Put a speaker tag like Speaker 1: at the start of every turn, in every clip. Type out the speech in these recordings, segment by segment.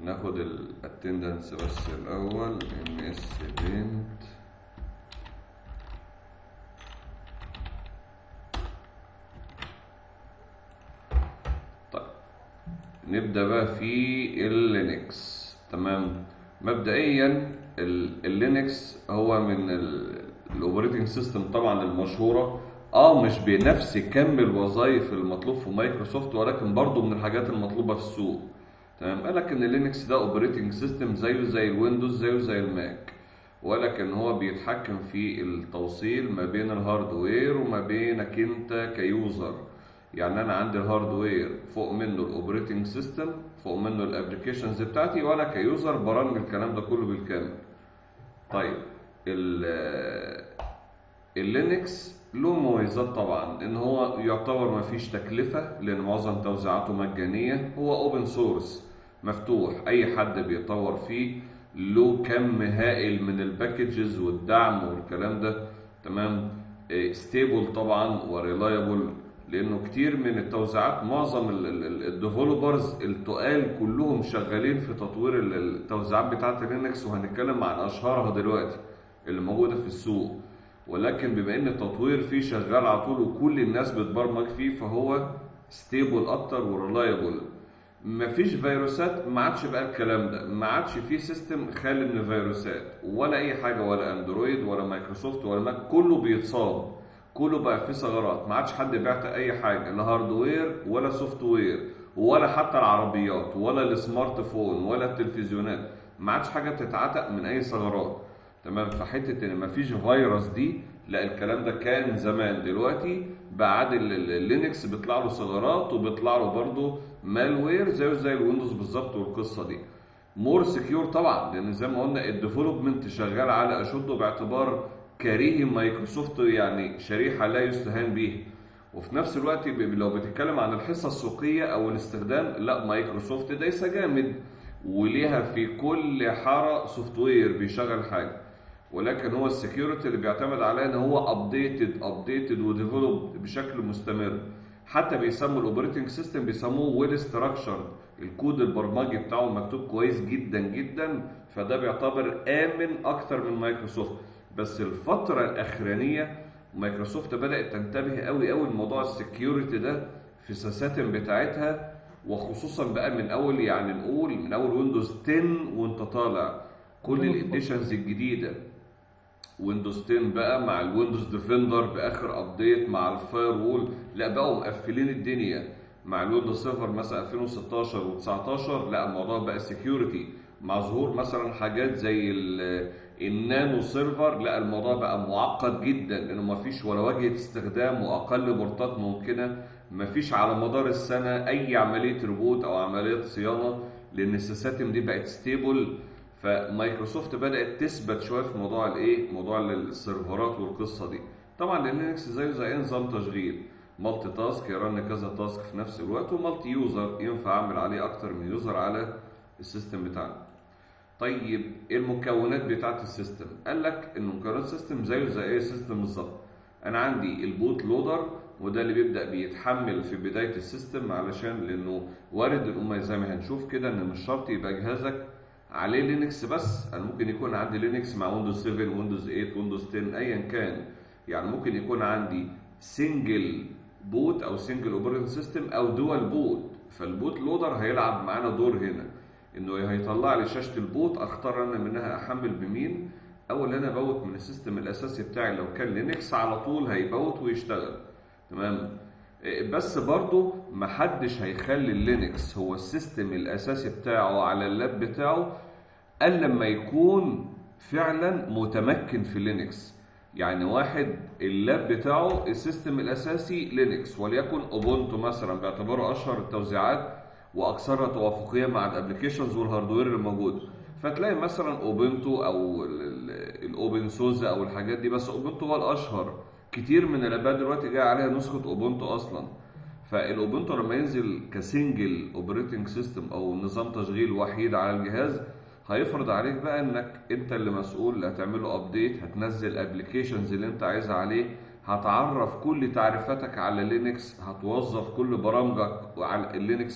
Speaker 1: ناخد الاتندنس بس الاول. ms event طيب نبدا بقى في اللينكس. تمام. مبدئيا اللينكس هو من الاوبريتنج سيستم طبعا المشهوره، مش بنفس كم الوظائف المطلوب في مايكروسوفت، ولكن برضو من الحاجات المطلوبه في السوق. تمام. قال لك ان لينكس ده اوبريتنج سيستم زيه زي الويندوز زيه زي الماك، ولكن هو بيتحكم في التوصيل ما بين الهاردوير وما بينك انت كيوزر. يعني انا عندي الهاردوير فوق منه الاوبريتنج سيستم، فوق منه الابلكيشنز بتاعتي، وانا كيوزر برن الكلام ده كله بالكامل. طيب اللينكس له مميزات طبعا، ان هو يعتبر ما فيش تكلفه لان معظم توزيعاته مجانيه، هو اوبن سورس مفتوح، اي حد بيطور فيه، له كم هائل من الباكجز والدعم والكلام ده. تمام. ستيبل طبعا وريلايبل، لانه كتير من التوزيعات معظم الديفلوبرز التقال كلهم شغالين في تطوير التوزيعات بتاعه لينكس، وهنتكلم عن اشهرها دلوقتي اللي موجوده في السوق. ولكن بما ان التطوير فيه شغال على طول وكل الناس بتبرمج فيه، فهو ستيبل اكتر وريلايبل. مفيش فيروسات، ما عادش بقى الكلام ده، ما عادش فيه سيستم خالي من الفيروسات ولا اي حاجه، ولا اندرويد ولا مايكروسوفت ولا ماك، كله بيتصاب، كله بقى فيه ثغرات. ما عادش حد بيعت اي حاجه، لا هاردوير ولا سوفت وير ولا حتى العربيات ولا السمارت فون ولا التلفزيونات، ما عادش حاجه بتتعتق من اي ثغرات. تمام. فحته ان مفيش فيروس دي، لا، الكلام ده كان زمان. دلوقتي بعد اللينكس بيطلع له ثغرات وبيطلع له برضه مالوير زي الويندوز بالظبط، والقصه دي مور سكيور طبعا، لان زي ما قلنا الديفلوبمنت شغال على اشده، باعتبار كريه مايكروسوفت يعني شريحه لا يستهان به. وفي نفس الوقت لو بتتكلم عن الحصه السوقيه او الاستخدام، لا، مايكروسوفت دايسه جامد وليها في كل حاره سوفت وير بيشغل حاجه. ولكن هو السكيورتي اللي بيعتمد عليه ان هو ابديتد وديفلوب بشكل مستمر. حتى بيسموا الاوبريتنج سيستم بيسموه ويل ستراكشر، الكود البرمجي بتاعه مكتوب كويس جدا جدا، فده بيعتبر امن اكتر من مايكروسوفت. بس الفتره الاخرانيه مايكروسوفت بدات تنتبه قوي قوي لموضوع السكيورتي ده في السيستم بتاعتها، وخصوصا بقى من اول، يعني نقول من اول ويندوز 10 وانت طالع، كل الاديشنز الجديده، ويندوز 10 بقى مع الويندوز ديفندر باخر ابديت مع الفاير وول، لا بقوا مقفلين الدنيا. مع الويندوز سيرفر مثلا 2016 و19، لا الموضوع بقى سكيورتي. مع ظهور مثلا حاجات زي النانو سيرفر، لا الموضوع بقى معقد جدا، لانه مفيش ولا واجهه استخدام واقل بورتات ممكنه، مفيش على مدار السنه اي عمليه ريبوت او عمليه صيانه، لان السيستم دي بقت ستيبل. فمايكروسوفت بدات تثبت شويه في موضوع موضوع السيرفرات والقصه دي. طبعا لينكس زي نظام تشغيل مالتي تاسك، يرن كذا تاسك في نفس الوقت، ومالتي يوزر ينفع اعمل عليه اكتر من يوزر على السيستم بتاعنا. طيب ايه المكونات بتاعت السيستم؟ قال لك ان مكونات السيستم زيه زي اي سيستم بالظبط. انا عندي البوت لودر، وده اللي بيبدا بيتحمل في بدايه السيستم، علشان لانه وارد الامه زي ما هنشوف كده ان مش شرط يبقى جهازك عليه لينكس بس، انا ممكن يكون عندي لينكس مع ويندوز 7 ويندوز 8 ويندوز 10 ايا كان. يعني ممكن يكون عندي سنجل بوت او سنجل اوبريتنج سيستم او دول بوت، فالبوت لودر هيلعب معانا دور هنا، انه هيطلع لي شاشه البوت، اختار انا منها احمل بمين. اول انا بوت من السيستم الاساسي بتاعي لو كان لينكس، على طول هيبوت ويشتغل. تمام. بس برضو محدش هيخلي اللينكس هو السيستم الاساسي بتاعه على اللاب بتاعه الا لما يكون فعلا متمكن في لينكس. يعني واحد اللاب بتاعه السيستم الاساسي لينكس، وليكن اوبونتو مثلا باعتباره اشهر التوزيعات واكثرها توافقيه مع الابلكيشنز والهاردوير اللي موجود، فتلاقي مثلا اوبونتو او الاوبن سوزا او الحاجات دي، بس اوبونتو هو الاشهر. كتير من اللابات دلوقتي جاي عليها نسخه اوبونتو اصلا. فالاوبونتو لما ينزل كسنجل اوبريتنج سيستم او نظام تشغيل وحيد على الجهاز، هيفرض عليك بقى انك انت اللي مسؤول، اللي هتعمل له ابديت، هتنزل الابلكيشنز اللي انت عايزها عليه، هتعرف كل تعريفاتك على لينكس، هتوظف كل برامجك على اللينكس،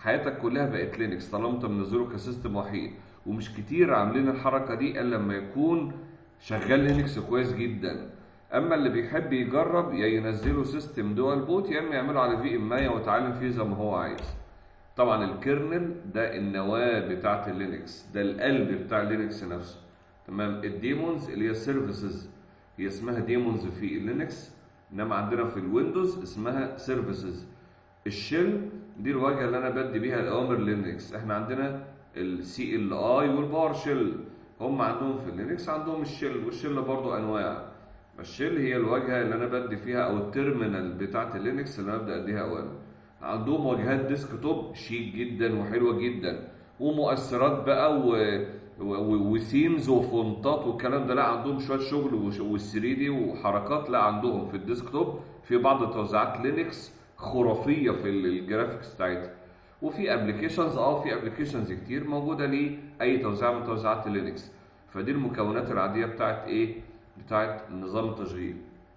Speaker 1: حياتك كلها بقت لينكس طالما انت منزله كسيستم وحيد. ومش كتير عاملين الحركه دي الا لما يكون شغال لينكس كويس جدا. اما اللي بيحب يجرب يا ينزله سيستم دول بوت يا اما يعمله على في ام اي ويتعلم فيه زي ما هو عايز. طبعا الكيرنل ده النواه بتاعت اللينكس، ده القلب بتاع اللينكس نفسه. تمام. الديمونز اللي هي السيرفيسز، هي اسمها ديمونز في اللينكس، انما عندنا في الويندوز اسمها سيرفيسز. الشيل دي الواجهه اللي انا بدي بيها الاوامر لينكس. احنا عندنا السي ال اي والباور شيل، هم عندهم في اللينكس عندهم الشيل، والشيل برضو انواع. الشيل هي الواجهه اللي انا بدي فيها او التيرمينال بتاعت اللينكس اللي انا ببدا اديها اوامر. عندهم واجهات ديسك توب شيك جدا وحلوه جدا، ومؤثرات بقى وسيمز وفونتات والكلام ده. لا عندهم شويه شغل وال3 دي وحركات. لا عندهم في الديسك توب في بعض توزيعات لينكس خرافيه في الجرافيكس بتاعتها. وفي ابلكيشنز في ابلكيشنز كتير موجوده لاي توزيع من توزيعات لينكس. فدي المكونات العاديه بتاعت ايه؟ بتاعت نظام التشغيل.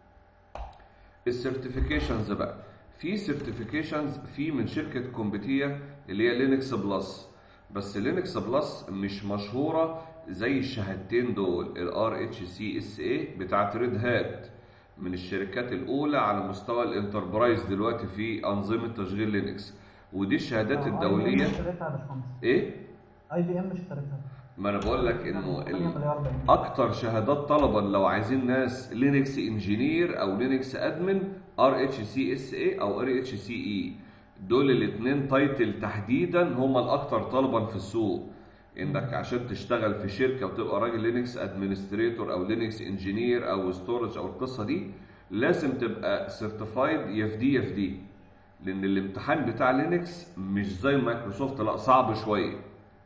Speaker 1: السيرتيفيكيشنز بقى، في سيرتيفيكيشنز في من شركه كومبيتيا اللي هي لينكس بلس. بس لينكس بلس مش مشهوره زي الشهادتين دول، الار اتش سي اس اي بتاعت ريد هات، من الشركات الاولى على مستوى الانتربرايز دلوقتي في انظمه تشغيل لينكس. ودي الشهادات الدوليه. ايه؟
Speaker 2: اي بي ام اشتريتها.
Speaker 1: ما انا بقول لك انه اكتر شهادات طلبا لو عايزين ناس لينكس انجينير او لينكس ادمن ار اتش سي اس اي او ار اتش سي اي. دول الاثنين تايتل تحديدا هم الاكثر طلبا في السوق. انك عشان تشتغل في شركه وتبقى راجل لينكس ادمنستريتور او لينكس انجينير او ستورج او القصه دي، لازم تبقى سيرتيفايد يا في دي يا في دي. لان الامتحان بتاع لينكس مش زي مايكروسوفت، لا صعب شويه.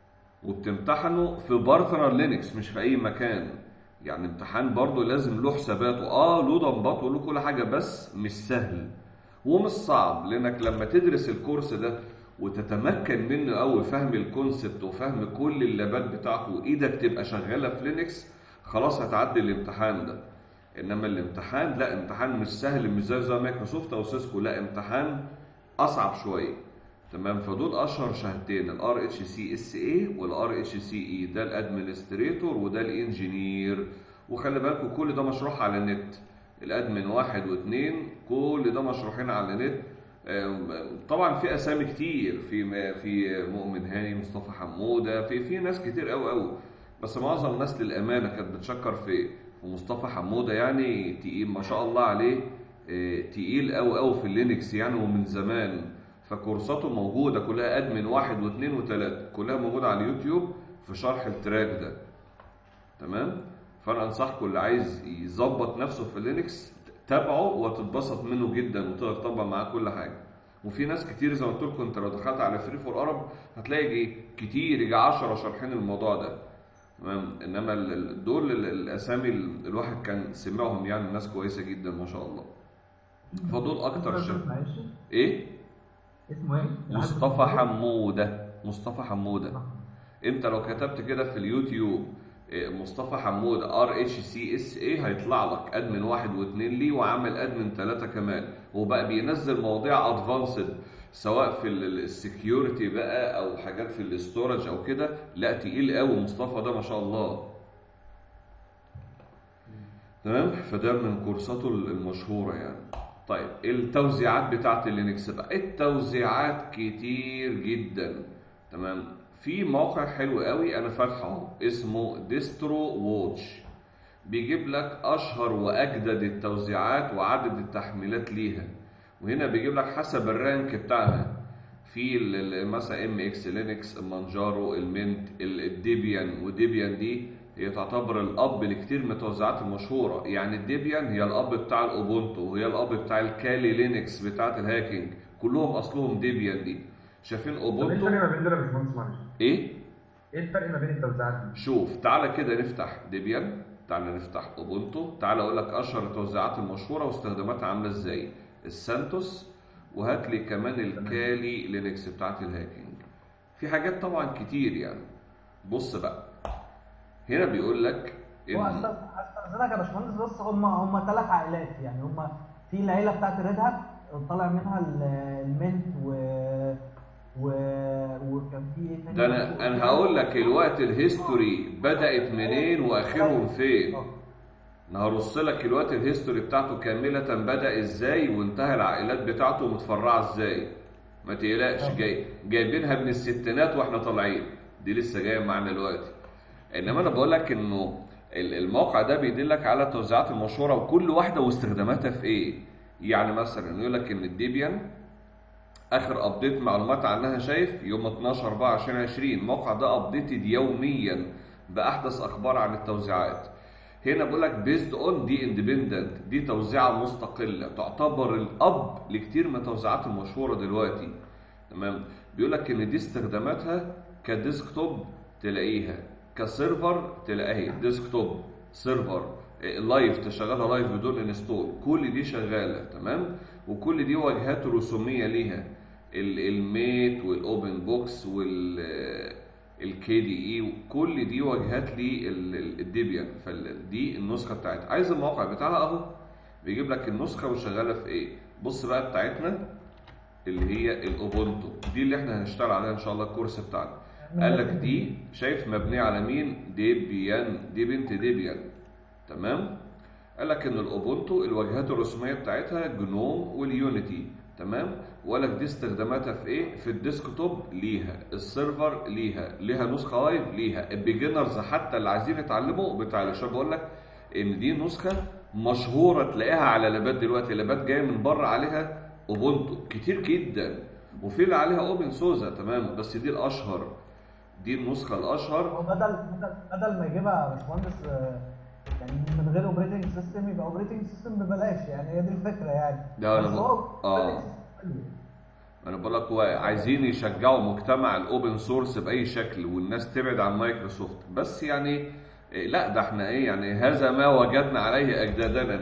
Speaker 1: وبتمتحنه في بارتنر لينكس مش في اي مكان. يعني امتحان برضه لازم له حساباته، له ضمبات وله كل حاجه، بس مش سهل ومش صعب. لانك لما تدرس الكورس ده وتتمكن منه قوي، فهم الكونسبت وفهم كل اللابات بتاعته وايدك تبقى شغاله في لينكس، خلاص هتعدي الامتحان ده. انما الامتحان لا، امتحان مش سهل، مش زي مايكروسوفت او سيسكو، لا امتحان اصعب شويه. تمام. فدول اشهر شهادتين، الار اتش سي اس اي والار اتش سي اي، ده الادمنستريتور وده الانجينير. وخلي بالكم كل ده مشروح على النت، الادمن 1 و2 كل ده مشروحين على النت. طبعا في اسامي كتير، في مؤمن هاني، مصطفى حموده، في ناس كتير قوي قوي. بس معظم الناس للامانه كانت بتشكر في مصطفى حموده، يعني تقيل ما شاء الله عليه، تقيل قوي قوي في اللينكس يعني ومن زمان. فكورساته موجوده كلها، ادمن 1 و2 و3 كلها موجوده على اليوتيوب في شرح التراك ده. تمام. فانا انصحكم اللي عايز يظبط نفسه في لينكس تابعه وتتبسط منه جدا وتقدر تطبق معاه كل حاجه. وفي ناس كتير زي ما قلت لكم، انت لو دخلت على فري فور ارب هتلاقي كتير يجي 10 شارحين الموضوع ده. تمام. انما دول الاسامي الواحد كان سمعهم، يعني ناس كويسه جدا ما شاء الله. فدول اكتر شيء. ايه
Speaker 2: اسمه ايه؟
Speaker 1: مصطفى حموده. مصطفى حموده. انت لو كتبت كده في اليوتيوب مصطفى حمود ار اتش سي اس اي هيطلع لك ادمن 1 و2 ليه، وعامل ادمن 3 كمان. وبقى بينزل مواضيع ادفانسد سواء في السكيورتي بقى او حاجات في الاستورج او كده. لا تقيل قوي مصطفى ده ما شاء الله. تمام. فده من كورساته المشهوره يعني. طيب التوزيعات بتاعت اللينكس بقى، التوزيعات كتير جدا. تمام. في موقع حلو قوي انا فاتحه اسمه ديسترو ووتش، بيجيب لك اشهر واجدد التوزيعات وعدد التحميلات ليها. وهنا بيجيب لك حسب الرانك بتاعها، في مثلا ام اكس لينكس، مانجارو، المنت، الديبيان. وديبيان دي هي تعتبر الاب لكتير من التوزيعات المشهوره. يعني الديبيان هي الاب بتاع الاوبونتو، وهي الاب بتاع الكالي لينكس بتاعت الهاكينج، كلهم اصلهم ديبيان دي. شايفين اوبونتو؟
Speaker 3: ايه الفرق ما بين دول يا باشمهندس معلش؟
Speaker 1: ايه
Speaker 3: الفرق ما بين التوزيعات دي؟
Speaker 1: شوف تعالى كده نفتح ديبيان، تعالى نفتح اوبونتو، تعالى اقول لك اشهر التوزيعات المشهوره واستخداماتها عامله ازاي. السانتوس، وهات لي كمان الكالي لينكس بتاعت الهاكينج. في حاجات طبعا كتير يعني. بص بقى هنا بيقول لك
Speaker 2: هو استاذنك يا باشمهندس، بس هم 3 عائلات. يعني هم في العيله بتاعت ريد هات طالع منها المنت وكان في ايه تاني
Speaker 1: ده
Speaker 2: برضه
Speaker 1: انا
Speaker 2: في
Speaker 1: هقول
Speaker 2: حاجه.
Speaker 1: لك الوقت الهيستوري بدأت منين واخرهم فين.
Speaker 2: اه
Speaker 1: انا هرص لك الوقت الهيستوري بتاعته كاملة، بدأ ازاي وانتهى العائلات بتاعته متفرعة ازاي. ما تقلقش،
Speaker 2: اه
Speaker 1: جايبينها من الستينات واحنا طالعين، دي لسه جايه معانا دلوقتي. انما انا بقول لك انه الموقع ده بيدلك على التوزيعات المشهوره وكل واحده واستخداماتها في ايه. يعني مثلا يقول لك ان الديبيان اخر ابديت معلومات عنها شايف يوم 12/4/2020. الموقع ده ابديتد يوميا باحدث اخبار عن التوزيعات. هنا بقول لك بيزد اون دي اندبندنت، دي توزيعه مستقله تعتبر الاب لكتير من التوزيعات المشهوره دلوقتي. تمام. بيقول لك ان دي استخداماتها كديسكتوب تلاقيها، كسيرفر تلاقيها ديسكتوب سيرفر لايف تشغلها لايف بدون انستول، كل دي شغاله. تمام. وكل دي واجهات رسوميه ليها، الميت والاوبن بوكس والكي دي اي، كل دي واجهات للديبيان. فدي النسخه بتاعتها. عايز الموقع بتاعها اهو، بيجيب لك النسخه وشغاله في ايه. بص بقى بتاعتنا اللي هي الاوبونتو دي اللي احنا هنشتغل عليها ان شاء الله الكورس بتاعنا. قال لك دي شايف مبنيه على مين؟ ديبيان، دي بنت ديبيان. تمام. قال لك ان الاوبونتو الواجهات الرسوميه بتاعتها جنوم واليونيتي. تمام. وقال لك دي استخداماتها في ايه؟ في الديسكتوب ليها، السيرفر ليها نسخه لايف ليها، البيجنرز حتى اللي عايزين يتعلموا بتاع اللي بقول لك ان دي نسخه مشهوره تلاقيها على لابات دلوقتي، لابات جايه من بره عليها اوبونتو كتير جدا، وفي اللي عليها اوبن سوزا. تمام. بس دي الاشهر، دي النسخه الاشهر.
Speaker 2: هو بدل ما يجيبها يا باشمهندس يعني من غير اوبريتنج سيستم، يبقى اوبريتنج سيستم ببلاش، يعني هي دي الفكره يعني.
Speaker 1: ده
Speaker 2: بس
Speaker 1: انا
Speaker 2: هو
Speaker 1: انا بقول لك هو عايزين يشجعوا مجتمع الاوبن سورس باي شكل والناس تبعد عن مايكروسوفت، بس يعني لا ده احنا ايه يعني، هذا ما وجدنا عليه اجدادنا.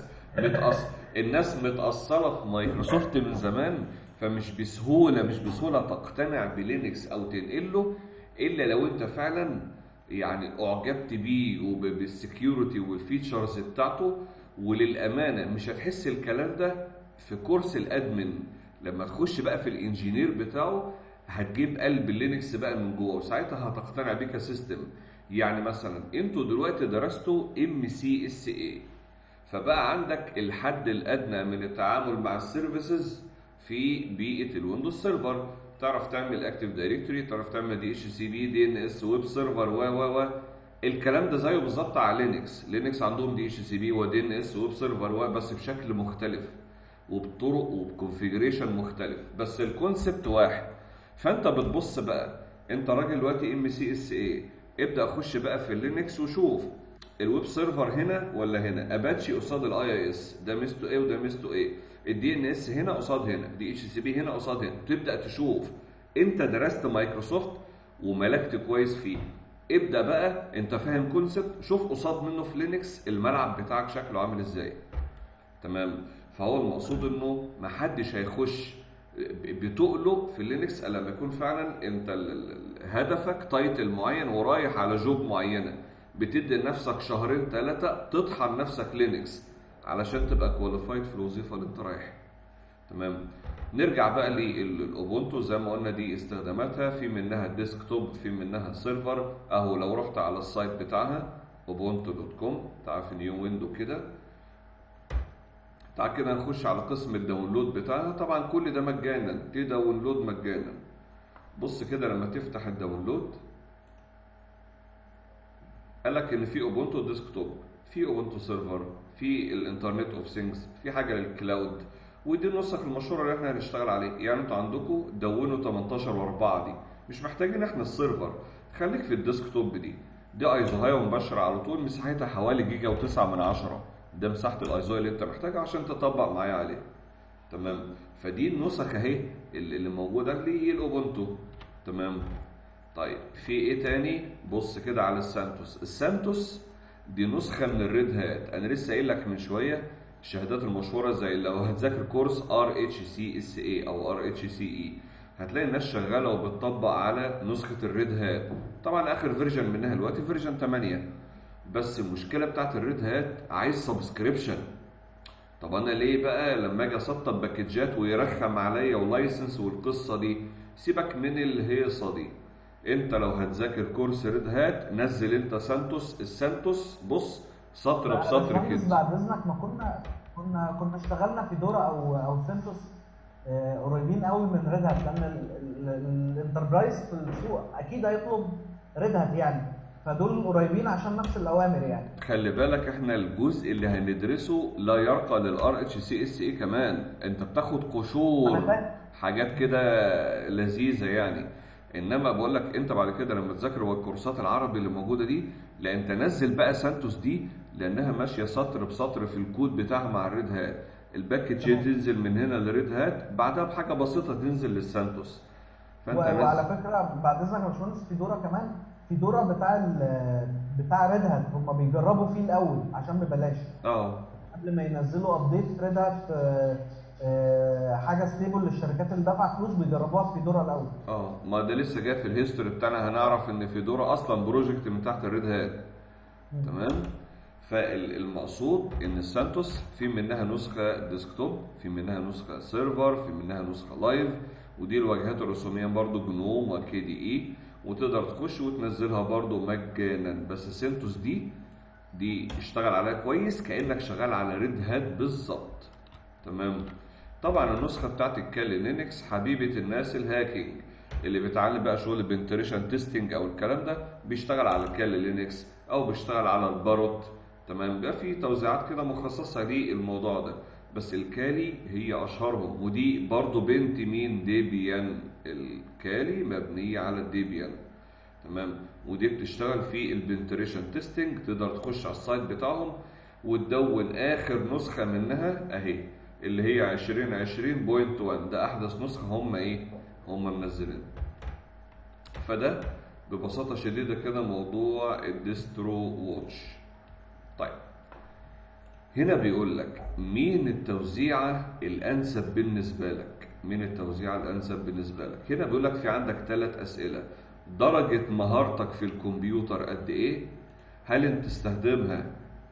Speaker 1: الناس متأصلة في مايكروسوفت من زمان، فمش بسهولة تقتنع بلينكس او تنقله الا لو انت فعلا يعني اعجبت بيه وبالسكيورتي والفيتشرز بتاعته. وللامانه مش هتحس الكلام ده في كورس الادمن، لما تخش بقى في الانجينير بتاعه هتجيب قلب اللينكس بقى من جوه، وساعتها هتقتنع بيه كسيستم. يعني مثلا انتوا دلوقتي درستوا MCSA، فبقى عندك الحد الادنى من التعامل مع السيرفيسز في بيئه الويندوز سيرفر. تعرف تعمل اكتيف دايركتوري، تعرف تعمل DHCP DNS ويب سيرفر و الكلام ده زيه بالظبط على لينكس عندهم DHCP وDNS ويب سيرفر بس بشكل مختلف وبطرق وبكونفيجريشن مختلف، بس الكونسبت واحد. فانت بتبص بقى، انت راجل دلوقتي MCSA، ابدا خش بقى في اللينكس وشوف الويب سيرفر هنا ولا هنا، اباتشي قصاد IIS، ده ميزته ايه وده ميزته ايه، الDNS هنا قصاد هنا، DHCP هنا قصاد هنا. تبدا تشوف انت درست مايكروسوفت وملكت كويس فيه، ابدا بقى انت فاهم كونسبت، شوف قصاد منه في لينكس الملعب بتاعك شكله عامل ازاي. تمام. فهو المقصود انه محدش هيخش بتقله في لينكس الا لما يكون فعلا انت هدفك تايتل معين ورايح على جوب معينه، بتدي لنفسك 2-3 تطحن نفسك لينكس علشان تبقى كواليفايد في الوظيفه اللي انت رايح. تمام. نرجع بقى للاوبونتو. زي ما قلنا دي استخداماتها، في منها ديسكتوب، في منها سيرفر. اهو لو رحت على السايت بتاعها ubuntu.com، تعال في نيو ويندو كده، تعال كده نخش على قسم الداونلود بتاعها. طبعا كل ده مجانا، دي داونلود مجانا. بص كده لما تفتح الداونلود قال لك ان في اوبونتو ديسكتوب، في اوبونتو سيرفر، في الانترنت اوف ثينجز، في حاجه للكلاود، ودي النسخ المشهوره اللي احنا هنشتغل عليه. يعني انتوا عندكم دونوا 18 و4 دي، مش محتاجين احنا السيرفر، خليك في الديسكتوب دي ايزوهايه مباشره على طول، مساحتها حوالي جيجا و9 من 10. ده مساحه الايزو اللي انت محتاجها عشان تطبق معايا عليه. تمام. فدي النسخ اهي اللي موجوده اللي هي الاوبونتو. تمام. طيب في ايه تاني؟ بص كده على السانتوس دي نسخه من الريد هات. انا لسه قايل لك من شويه الشهادات المشهوره، زي لو هتذاكر كورس RHCSA او RHCE هتلاقي الناس شغاله وبتطبق على نسخه الريد هات. طبعا اخر فيرجن منها دلوقتي فيرجن 8، بس المشكله بتاعت الريد هات عايز سبسكريبشن. طب انا ليه بقى لما اجي اسطب باكجات ويرخم عليا ولايسنس والقصه دي؟ سيبك من الهيصه دي. انت لو هتذاكر كورس ريد هات نزل انت سانتوس. السانتوس بص سطر بسطر
Speaker 2: باشمهندس
Speaker 1: كده.
Speaker 2: بعد اذنك، ما كنا اشتغلنا في دورة او سنتوس قريبين قوي من ريد هات، لان الانتربرايز في السوق اكيد هيطلب ريد هات يعني، فدول قريبين عشان نفس الاوامر يعني.
Speaker 1: خلي بالك احنا الجزء اللي هندرسه لا يرقى للار اتش سي اس اي كمان، انت بتاخد قشور حاجات كده لذيذه يعني. انما بقول لك انت بعد كده لما تذاكر الكورسات العربي اللي موجوده دي، لا انت نزل بقى سانتوس دي لانها ماشيه سطر بسطر في الكود بتاعها مع الريد هات. الباكج تنزل من هنا للريد هات، بعدها بحاجه بسيطه تنزل للسانتوس.
Speaker 2: وعلى فكره بعد اذنك يا باشمهندس، في دوره كمان، في دوره بتاع ريد هات هم بيجربوا فيه الاول عشان ببلاش. قبل ما ينزلوا ابديت ريد هات حاجه ستيبل للشركات اللي دفع فلوس، بيجربوها في دوره الاول.
Speaker 1: ما ده لسه جاي في الهيستوري بتاعنا، هنعرف ان في دوره اصلا بروجكت من تحت الريد هات. تمام. فالمقصود ان السانتوس في منها نسخه ديسكتوب، في منها نسخه سيرفر، في منها نسخه لايف، ودي الواجهات الرسوميه برضو جنوم وكي دي اي، وتقدر تخش وتنزلها برضو مجانا. بس السانتوس دي اشتغل عليها كويس كانك شغال على ريد هات بالظبط. تمام. طبعا النسخه بتاعت الكالي لينكس حبيبه الناس الهاكينج اللي بيتعلم بقى شغل بنتريشن تيستنج او الكلام ده، بيشتغل على الكالي لينكس او بيشتغل على الباروت. تمام. بقى في توزيعات كده مخصصه للموضوع ده، بس الكالي هي اشهرهم، ودي برضو بنت مين؟ ديبيان. الكالي مبنيه على الديبيان. تمام. ودي بتشتغل في البنتريشن تيستنج، تقدر تخش على السايت بتاعهم وتدون اخر نسخه منها اهي اللي هي 2020.1. ده احدث نسخه هم منزلين. فده ببساطه شديده كده موضوع الديسترو واتش. طيب هنا بيقول لك مين التوزيعه الانسب بالنسبه لك؟ مين التوزيعه الانسب بالنسبه لك؟ هنا بيقول لك في عندك 3 اسئله. درجه مهارتك في الكمبيوتر قد ايه؟ هل انت تستخدمها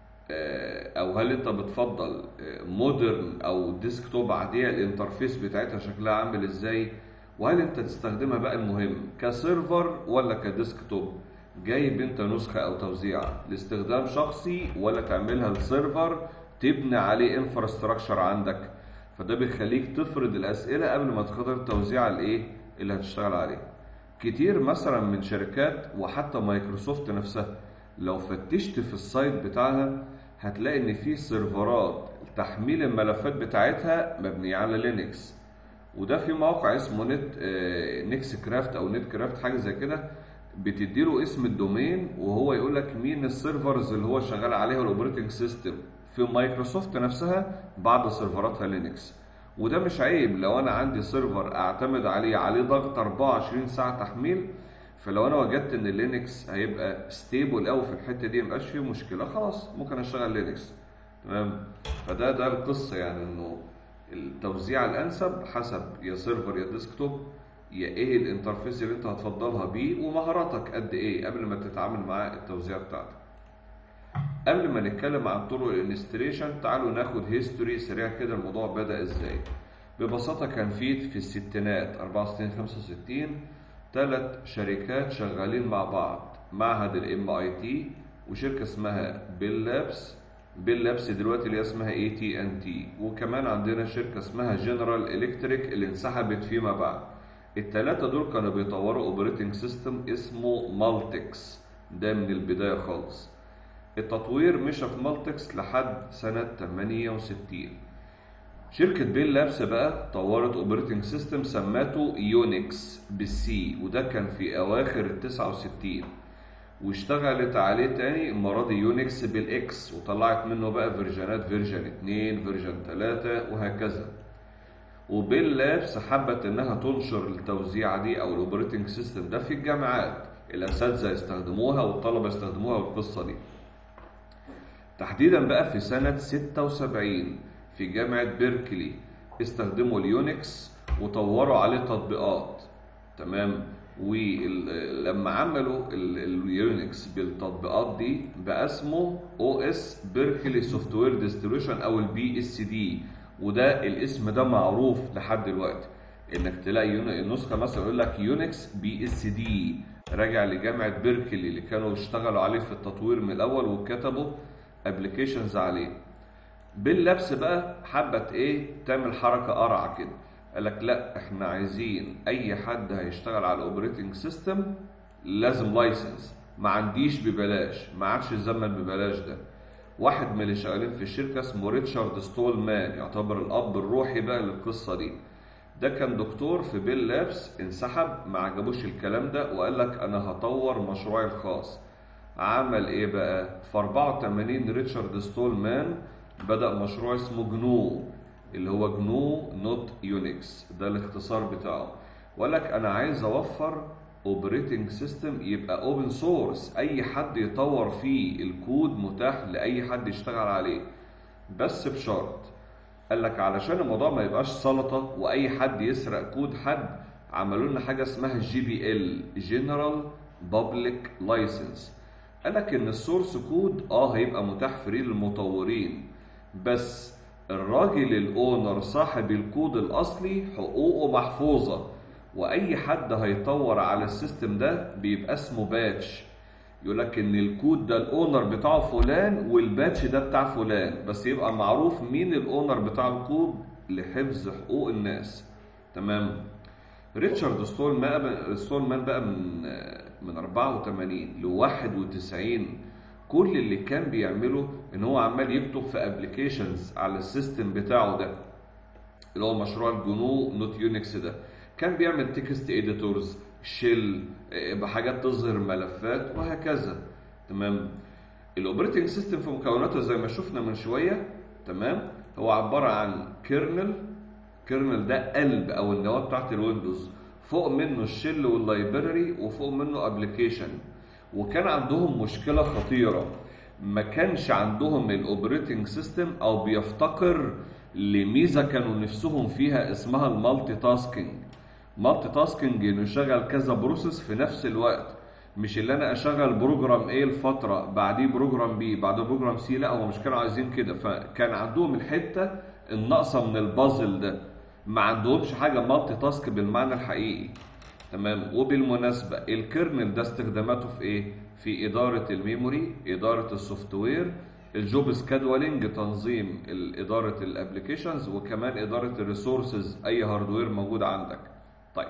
Speaker 1: او هل انت بتفضل مودرن او ديسكتوب عاديه، الانترفيس بتاعتها شكلها عامل ازاي؟ وهل انت تستخدمها بقى المهم كسيرفر ولا كديسكتوب؟ جايب انت نسخه او توزيعه لاستخدام شخصي ولا تعملها لسيرفر تبني عليه انفراستراكشر عندك؟ فده بيخليك تفرض الاسئله قبل ما تختار التوزيعه اللي هتشتغل عليها. كتير مثلا من شركات وحتى مايكروسوفت نفسها لو فتشت في السايت بتاعها هتلاقي ان في سيرفرات تحميل الملفات بتاعتها مبنيه على لينكس، وده في موقع اسمه نيكس كرافت او نت كرافت حاجه زي كده، بتديله اسم الدومين وهو يقول لك مين السيرفرز اللي هو شغال عليها الاوبريتنج سيستم. في مايكروسوفت نفسها بعض سيرفراتها لينكس، وده مش عيب. لو انا عندي سيرفر اعتمد عليه ضغط 24 ساعه تحميل، فلو انا وجدت ان اللينكس هيبقى ستيبل قوي في الحته دي مبقاش فيه مشكله، خلاص ممكن اشتغل لينكس. تمام. فده القصه يعني، انه التوزيع الانسب حسب يا سيرفر يا ديسكتوب، يا ايه الانترفيس اللي انت هتفضلها بيه، ومهاراتك قد ايه قبل ما تتعامل مع التوزيع بتاعتك. قبل ما نتكلم عن طرق الانستليشن تعالوا ناخد هيستوري سريع كده. الموضوع بدأ ازاي؟ ببساطه كان في الستينات 64 65 3 شركات شغالين مع بعض، معهد MIT وشركه اسمها بيل لابس دلوقتي اللي اسمها AT&T، وكمان عندنا شركه اسمها جنرال الكتريك اللي انسحبت فيما بعد. ال3 دول كانوا بيطوروا اوبريتنج سيستم اسمه مالتكس، ده من البدايه خالص. التطوير مشى في مالتكس لحد سنه 68. شركة بيل لابس بقى طورت اوبريتنج سيستم سماته يونكس بالسي، وده كان في اواخر ال69، واشتغلت عليه تاني المرة دي يونكس بالاكس، وطلعت منه بقى فيرجنات، فيرجن 2 فيرجن 3 وهكذا. وبيل لابس حبت انها تنشر التوزيعة دي او الاوبريتنج سيستم ده في الجامعات، الاساتذة يستخدموها والطلبة يستخدموها والقصة دي. تحديدا بقى في سنة 76 في جامعة بيركلي استخدموا اليونكس وطوروا عليه تطبيقات. تمام. ولما عملوا اليونكس بالتطبيقات دي بقى اسمه OS بيركلي سوفت وير ديستريبيوشن او الBSD، وده الاسم ده معروف لحد دلوقتي. انك تلاقي النسخه مثلا يقول لك يونكس BSD، راجع لجامعه بيركلي اللي كانوا اشتغلوا عليه في التطوير من الاول وكتبوا ابلكيشنز عليه. بيل لابس بقى حبت ايه تعمل حركه قرعه كده، قال لك لا احنا عايزين اي حد هيشتغل على الاوبريتنج سيستم لازم لايسنس، ما عنديش ببلاش، ما عادش الزمن ببلاش ده. واحد من اللي شغالين في الشركه اسمه ريتشارد ستولمان، يعتبر الاب الروحي بقى للقصه دي. ده كان دكتور في بيل لابس، انسحب ما عجبوش الكلام ده وقال لك انا هطور مشروعي الخاص. عمل ايه بقى؟ في 84 ريتشارد ستولمان بدأ مشروع اسمه جنو، اللي هو جنو نوت يونكس، ده الاختصار بتاعه. وقال لك انا عايز اوفر اوبريتنج سيستم يبقى اوبن سورس، اي حد يطور فيه، الكود متاح لاي حد يشتغل عليه، بس بشرط. قال لك علشان الموضوع ما يبقاش سلطه واي حد يسرق كود حد، عملوا لنا حاجه اسمها GPL جنرال بابليك لايسنس. قال لك ان السورس كود هيبقى متاح فري للمطورين، بس الراجل الاونر صاحب الكود الاصلي حقوقه محفوظه، واي حد هيطور على السيستم ده بيبقى اسمه باتش. يقول لك ان الكود ده الاونر بتاعه فلان والباتش ده بتاع فلان، بس يبقى معروف مين الاونر بتاع الكود لحفظ حقوق الناس. تمام. ريتشارد ستولمان بقى من 84 ل 91 كل اللي كان بيعمله ان هو عمال يكتب في ابلكيشنز على السيستم بتاعه ده، اللي هو مشروع الجنو نوت يونكس ده. كان بيعمل تكست اديتورز، شيل، بحاجات تظهر ملفات وهكذا. تمام. الاوبريتنج سيستم في مكوناته زي ما شفنا من شويه، تمام، هو عباره عن كيرنل ده قلب او النواه بتاعت الويندوز، فوق منه الشيل واللايبراري، وفوق منه ابلكيشن. وكان عندهم مشكله خطيره، ما كانش عندهم الاوبريتنج سيستم او بيفتقر لميزه كانوا نفسهم فيها اسمها المالتي تاسكينج. مالتي تاسكينج انه يشغل كذا بروسيس في نفس الوقت، مش اللي انا اشغل بروجرام A لفتره بعديه بروجرام B بعده بروجرام C، لا هو مش كانوا عايزين كده. فكان عندهم الحته الناقصه من البازل ده، ما عندهمش حاجه مالتي تاسك بالمعنى الحقيقي. تمام. وبالمناسبه الكيرنل ده استخداماته في ايه؟ في اداره الميموري، اداره السوفت وير، الجوب سكادولينج، تنظيم اداره الابلكيشنز، وكمان اداره الريسورسز، اي هاردوير موجود عندك. طيب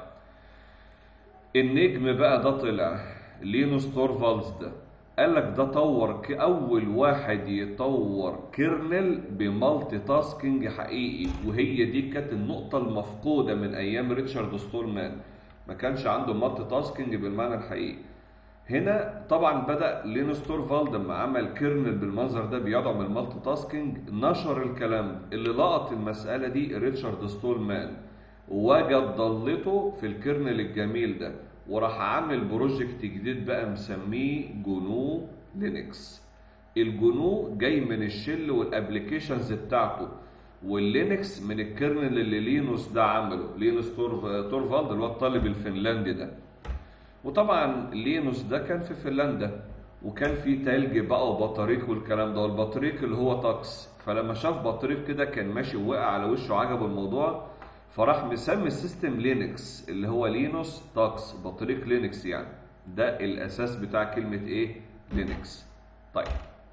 Speaker 1: النجم بقى ده طلع لينوس تورفالدز ده، قال لك ده طور اول واحد يطور كيرنل بمالتي تاسكينج حقيقي، وهي دي كانت النقطه المفقوده من ايام ريتشارد ستولمان، ما كانش عنده مالتي تاسكينج بالمعنى الحقيقي. هنا طبعا بدا لينوس تورفالد لما عمل كيرنل بالمنظر ده بيدعم المالتي تاسكينج، نشر الكلام اللي لقط المساله دي ريتشارد ستولمان، وجد ضلته في الكيرنل الجميل ده، وراح عامل بروجكت جديد بقى مسميه جنو لينكس. الجنو جاي من الشل والابلكيشنز بتاعته، واللينكس من الكيرنل اللي لينوس ده عمله، لينوس تورفالد اللي هو الطالب الفنلندي ده. وطبعا لينوس ده كان في فنلندا، وكان في تلج بقى وبطاريق والكلام ده، والبطريق اللي هو تاكس، فلما شاف بطريق كده كان ماشي ووقع على وشه عجبه الموضوع، فراح مسمي السيستم لينكس اللي هو لينوس تاكس، بطريق لينكس يعني. ده الاساس بتاع كلمه ايه؟ لينكس. طيب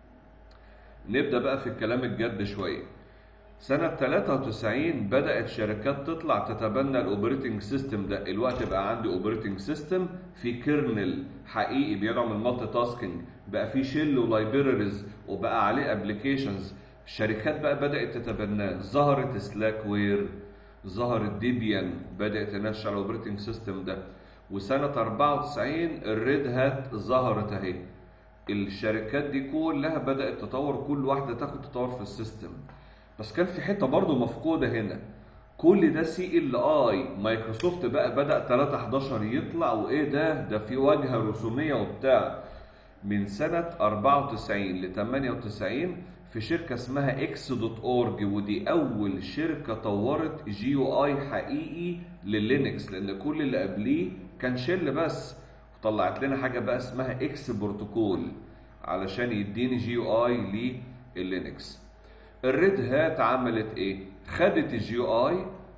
Speaker 1: نبدا بقى في الكلام الجد شويه. سنه 93 بدات شركات تطلع تتبنى الاوبريتنج سيستم ده. الوقت بقى عندي اوبريتنج سيستم في كيرنل حقيقي بيدعم المالتي تاسكينج، بقى في شيل ولايبراريز، وبقى عليه ابلكيشنز. الشركات بقى بدات تتبناه، ظهرت سلاك وير، ظهرت ديبيان، بدات تنشر على الاوبريتنج سيستم ده. وسنه 94 الريد هات ظهرت اهي. الشركات دي كلها بدات تطور، كل واحده تاخد تطور في السيستم. بس كان في حته برضو مفقوده هنا، كل ده CLI. مايكروسوفت بقى بدا 3.11 يطلع، وايه ده في واجهه رسوميه وبتاع. من سنه 94 ل 98 في شركه اسمها X.org، ودي اول شركه طورت GUI حقيقي لللينكس، لان كل اللي قبليه كان شيل بس. وطلعت لنا حاجه بقى اسمها X بروتوكول علشان يديني GUI لللينكس. الريد هات عملت ايه؟ خدت الGUI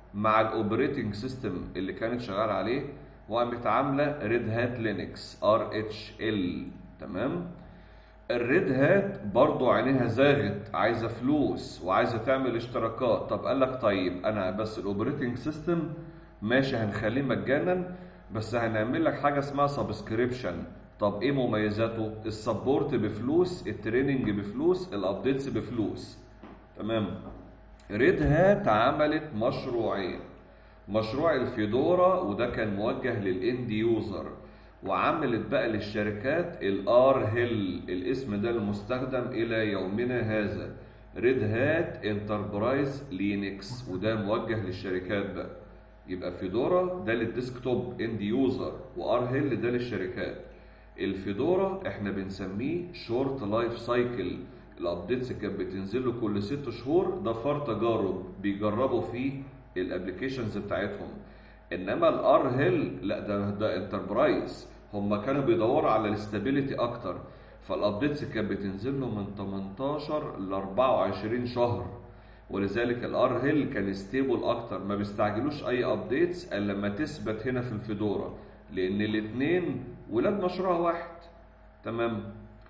Speaker 1: مع الاوبريتنج سيستم اللي كانت شغال عليه، وقامت عامله ريد هات لينكس RHL. تمام. الريد هات برضو عينيها زاغت، عايزه فلوس وعايزه تعمل اشتراكات. طب قال لك طيب انا بس الاوبريتنج سيستم ماشي هنخليه مجانا، بس هنعمل لك حاجه اسمها سبسكريبشن. طب ايه مميزاته؟ السبورت بفلوس، التريننج بفلوس، الابديتس بفلوس. تمام. ريد هات عملت مشروعين، مشروع الفيدورا وده كان موجه للاند يوزر، وعملت بقى للشركات الار هيل، الاسم ده المستخدم الى يومنا هذا، ريد هات انتربرايز لينكس، وده موجه للشركات بقى. يبقى فيدورا ده للديسكتوب اند يوزر، وار هيل ده للشركات. الفيدورا احنا بنسميه شورت لايف سايكل، الابديتس كانت بتنزل له كل 6 شهور، ده فار تجارب بيجربوا فيه الابلكيشنز بتاعتهم. انما الار هيل لا، ده انتربرايز، هم كانوا بيدوروا على الاستابيليتي اكتر، فالابديتس كانت بتنزل له من 18 ل 24 شهر، ولذلك الار هيل كان ستيبل اكتر، ما بيستعجلوش اي ابديتس الا لما تثبت هنا في الفيدورا، لان الاثنين ولاد مشروع واحد. تمام.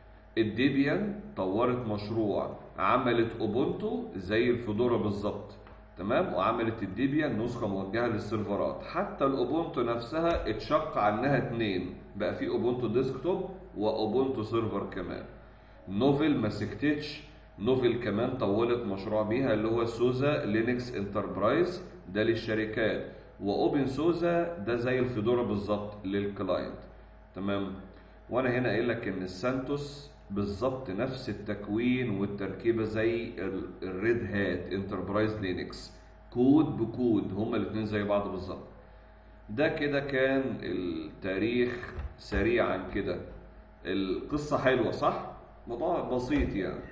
Speaker 1: الديبيان طورت مشروع، عملت اوبونتو زي الفيدورا بالظبط. تمام. وعملت الديبيان نسخه موجهه للسيرفرات، حتى الاوبونتو نفسها اتشق عنها 2، بقى في اوبونتو ديسكتوب واوبونتو سيرفر كمان. نوفل ما سكتتش، نوفل كمان طولت مشروع بيها اللي هو سوزا لينكس انتربرايز، ده للشركات، واوبن سوزا ده زي الفيدورا بالظبط للكلاينت. تمام. وانا هنا قايل لك ان السانتوس بالظبط نفس التكوين والتركيبه زي الريد هات انتربرايز لينكس، كود بكود، هما الاثنين زي بعض بالظبط. ده كده كان التاريخ سريعا كده. القصه حلوه صح؟ موضوع بسيط يعني.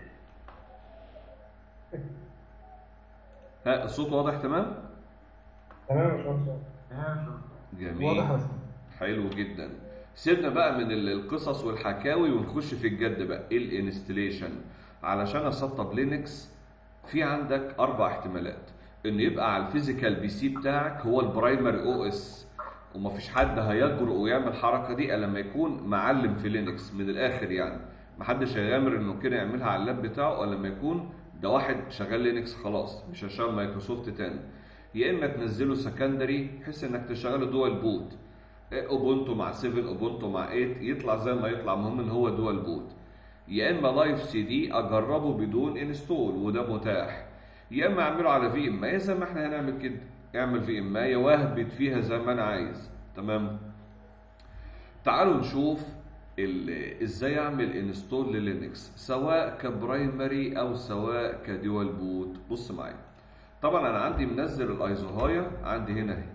Speaker 1: ها الصوت واضح؟ تمام؟
Speaker 3: تمام يا باشمهندس.
Speaker 1: جميل، حلو جدا. سيبنا بقى من القصص والحكاوي ونخش في الجد بقى. ايه الانستليشن؟ علشان اسطب لينكس في عندك 4 احتمالات. ان يبقى على الفيزيكال بي سي بتاعك هو البرايمري او اس، ومفيش حد هيجرؤ ويعمل الحركه دي الا لما يكون معلم في لينكس من الاخر يعني. محدش هيغامر انه كده يعملها على اللاب بتاعه الا لما يكون ده واحد شغال لينكس خلاص، مش هشغل مايكروسوفت تاني. يا اما تنزله سكندري بحيث انك تشغله دوال بوت، اوبونتو مع 7، اوبونتو مع 8، يطلع زي ما يطلع، المهم ان هو دوال بوت. يا اما لايف سي دي اجربه بدون انستول وده متاح، يا اما اعمله على في ام اي زي ما احنا هنعمل كده، اعمل في ام اي واهبط فيها زي ما انا عايز. تمام. تعالوا نشوف ازاي اعمل انستول للينكس سواء كبرايمري او سواء كديوال بوت. بص معايا، طبعا انا عندي منزل الايزوهايا عندي هنا اهي،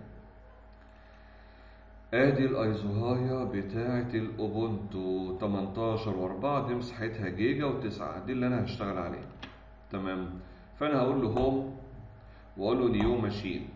Speaker 1: ادي الايزوهايا بتاعه الاوبونتو 18 و4، دي مساحتها جيجا و9، دي اللي انا هشتغل عليها. تمام. فانا هقول له هوم واقول له نيو ماشين،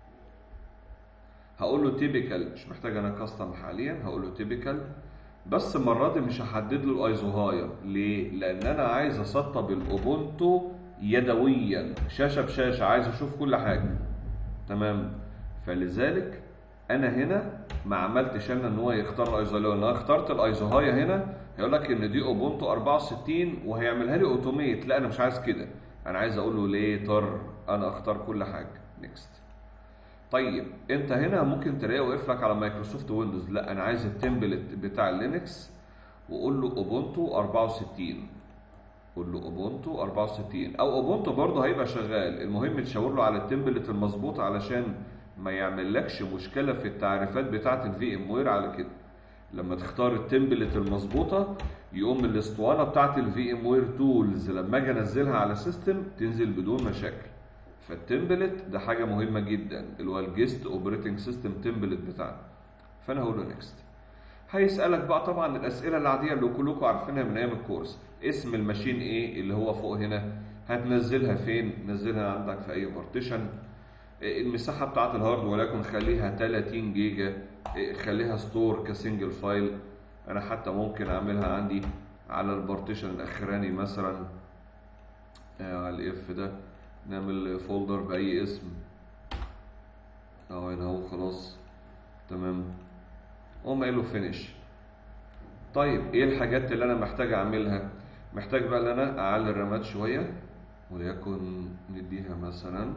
Speaker 1: هقول له تيبيكال، مش محتاج انا كاستم حاليا، هقول له تيبيكال. بس المره دي مش هحدد له الايزوهايا، ليه؟ لان انا عايز اسطب الاوبونتو يدويا، شاشه بشاشه، عايز اشوف كل حاجه. تمام. فلذلك انا هنا ما عملتش انا ان هو يختار الايزوهايا، لو انا اخترت الايزوهايا هنا هيقول لك ان دي اوبونتو 64 وهيعملها لي اوتوميت. لا انا مش عايز كده، انا عايز اقول له ليتر، انا اختار كل حاجه. نيكست. طيب انت هنا ممكن تلاقيه واقف لك على مايكروسوفت ويندوز، لا انا عايز التمبلت بتاع لينكس، وقول له اوبونتو 64، قول له اوبونتو 64 او اوبونتو برضه هيبقى شغال، المهم تشاور له على التمبلت المظبوط علشان ما يعملكش مشكله في التعريفات بتاعه الفي ام وير. على كده لما تختار التمبلت المظبوطه يقوم الاسطوانه بتاعه الفي ام وير تولز لما اجي انزلها على سيستم تنزل بدون مشاكل. فالتمبلت ده حاجه مهمه جدا، اللي هو الجيست اوبريتنج سيستم تمبلت بتاعنا. فانا هقول له نيكست. هيسالك بقى طبعا الاسئله العاديه اللي كلكم عارفينها من ايام الكورس، اسم الماشين ايه اللي هو فوق هنا، هتنزلها فين، نزلها عندك في اي بارتيشن، المساحه بتاعه الهارد ولكن خليها 30 جيجا، خليها ستور كسنجل فايل. انا حتى ممكن اعملها عندي على البارتيشن الاخراني مثلا، على الاف ده نعمل فولدر باي اسم، اهو هنا اهو خلاص تمام، اقوم قايل له فينيش. طيب ايه الحاجات اللي انا محتاج اعملها؟ محتاج بقى ان انا اعلي الرامات شويه، وليكن نديها مثلا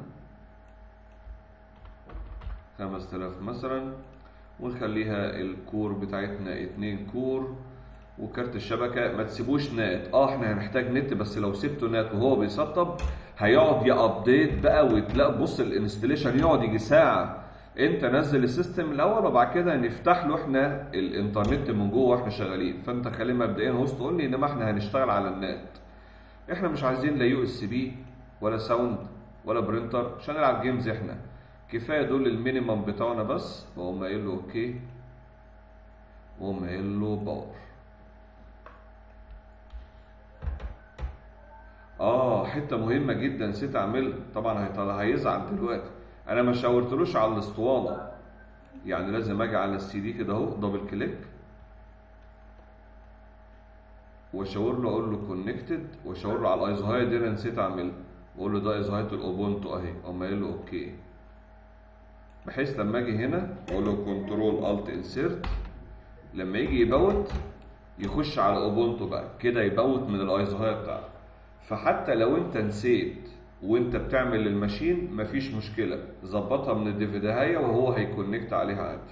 Speaker 1: 5000 مثلا، ونخليها الكور بتاعتنا 2 كور. وكارت الشبكه ما تسيبوش نات، احنا هنحتاج نت، بس لو سبته نات وهو بيسطب هيقعد يابديت بقى، وتلاقي بص الانستليشن يقعد يجي ساعه. انت نزل السيستم الاول وبعد كده نفتح له احنا الانترنت من جوه واحنا شغالين. فانت خليه مبدئيا هوست اونلي، انما احنا هنشتغل على النت. احنا مش عايزين لا يو اس بي ولا ساوند ولا برينتر عشان نلعب جيمز، احنا كفايه دول المينيمم بتاعنا بس. واقوم قايل له اوكي، واقوم قايل له باور. حته مهمه جدا نسيت اعملها، طبعا هيزعل دلوقتي. انا ما شاورتلوش على الاسطوانه، يعني لازم اجي على السي دي كده اهو، دبل كليك واشاور له، اقول له كونكتد، واشاور له على الايزوهايت دي انا نسيت اعملها، واقول له ده ايزوهايت الاوبونتو اهي، اقوم قايل له اوكي. بحيث لما اجي هنا اقول له كنترول الت انسيرت، لما يجي يبوت يخش على اوبونتو بقى كده، يبوت من الايزوهايت بتاعته. فحتى لو انت نسيت وانت بتعمل الماشين مفيش مشكله، ظبطها من الديفيدهايه وهو هيكونكت عليها عادي.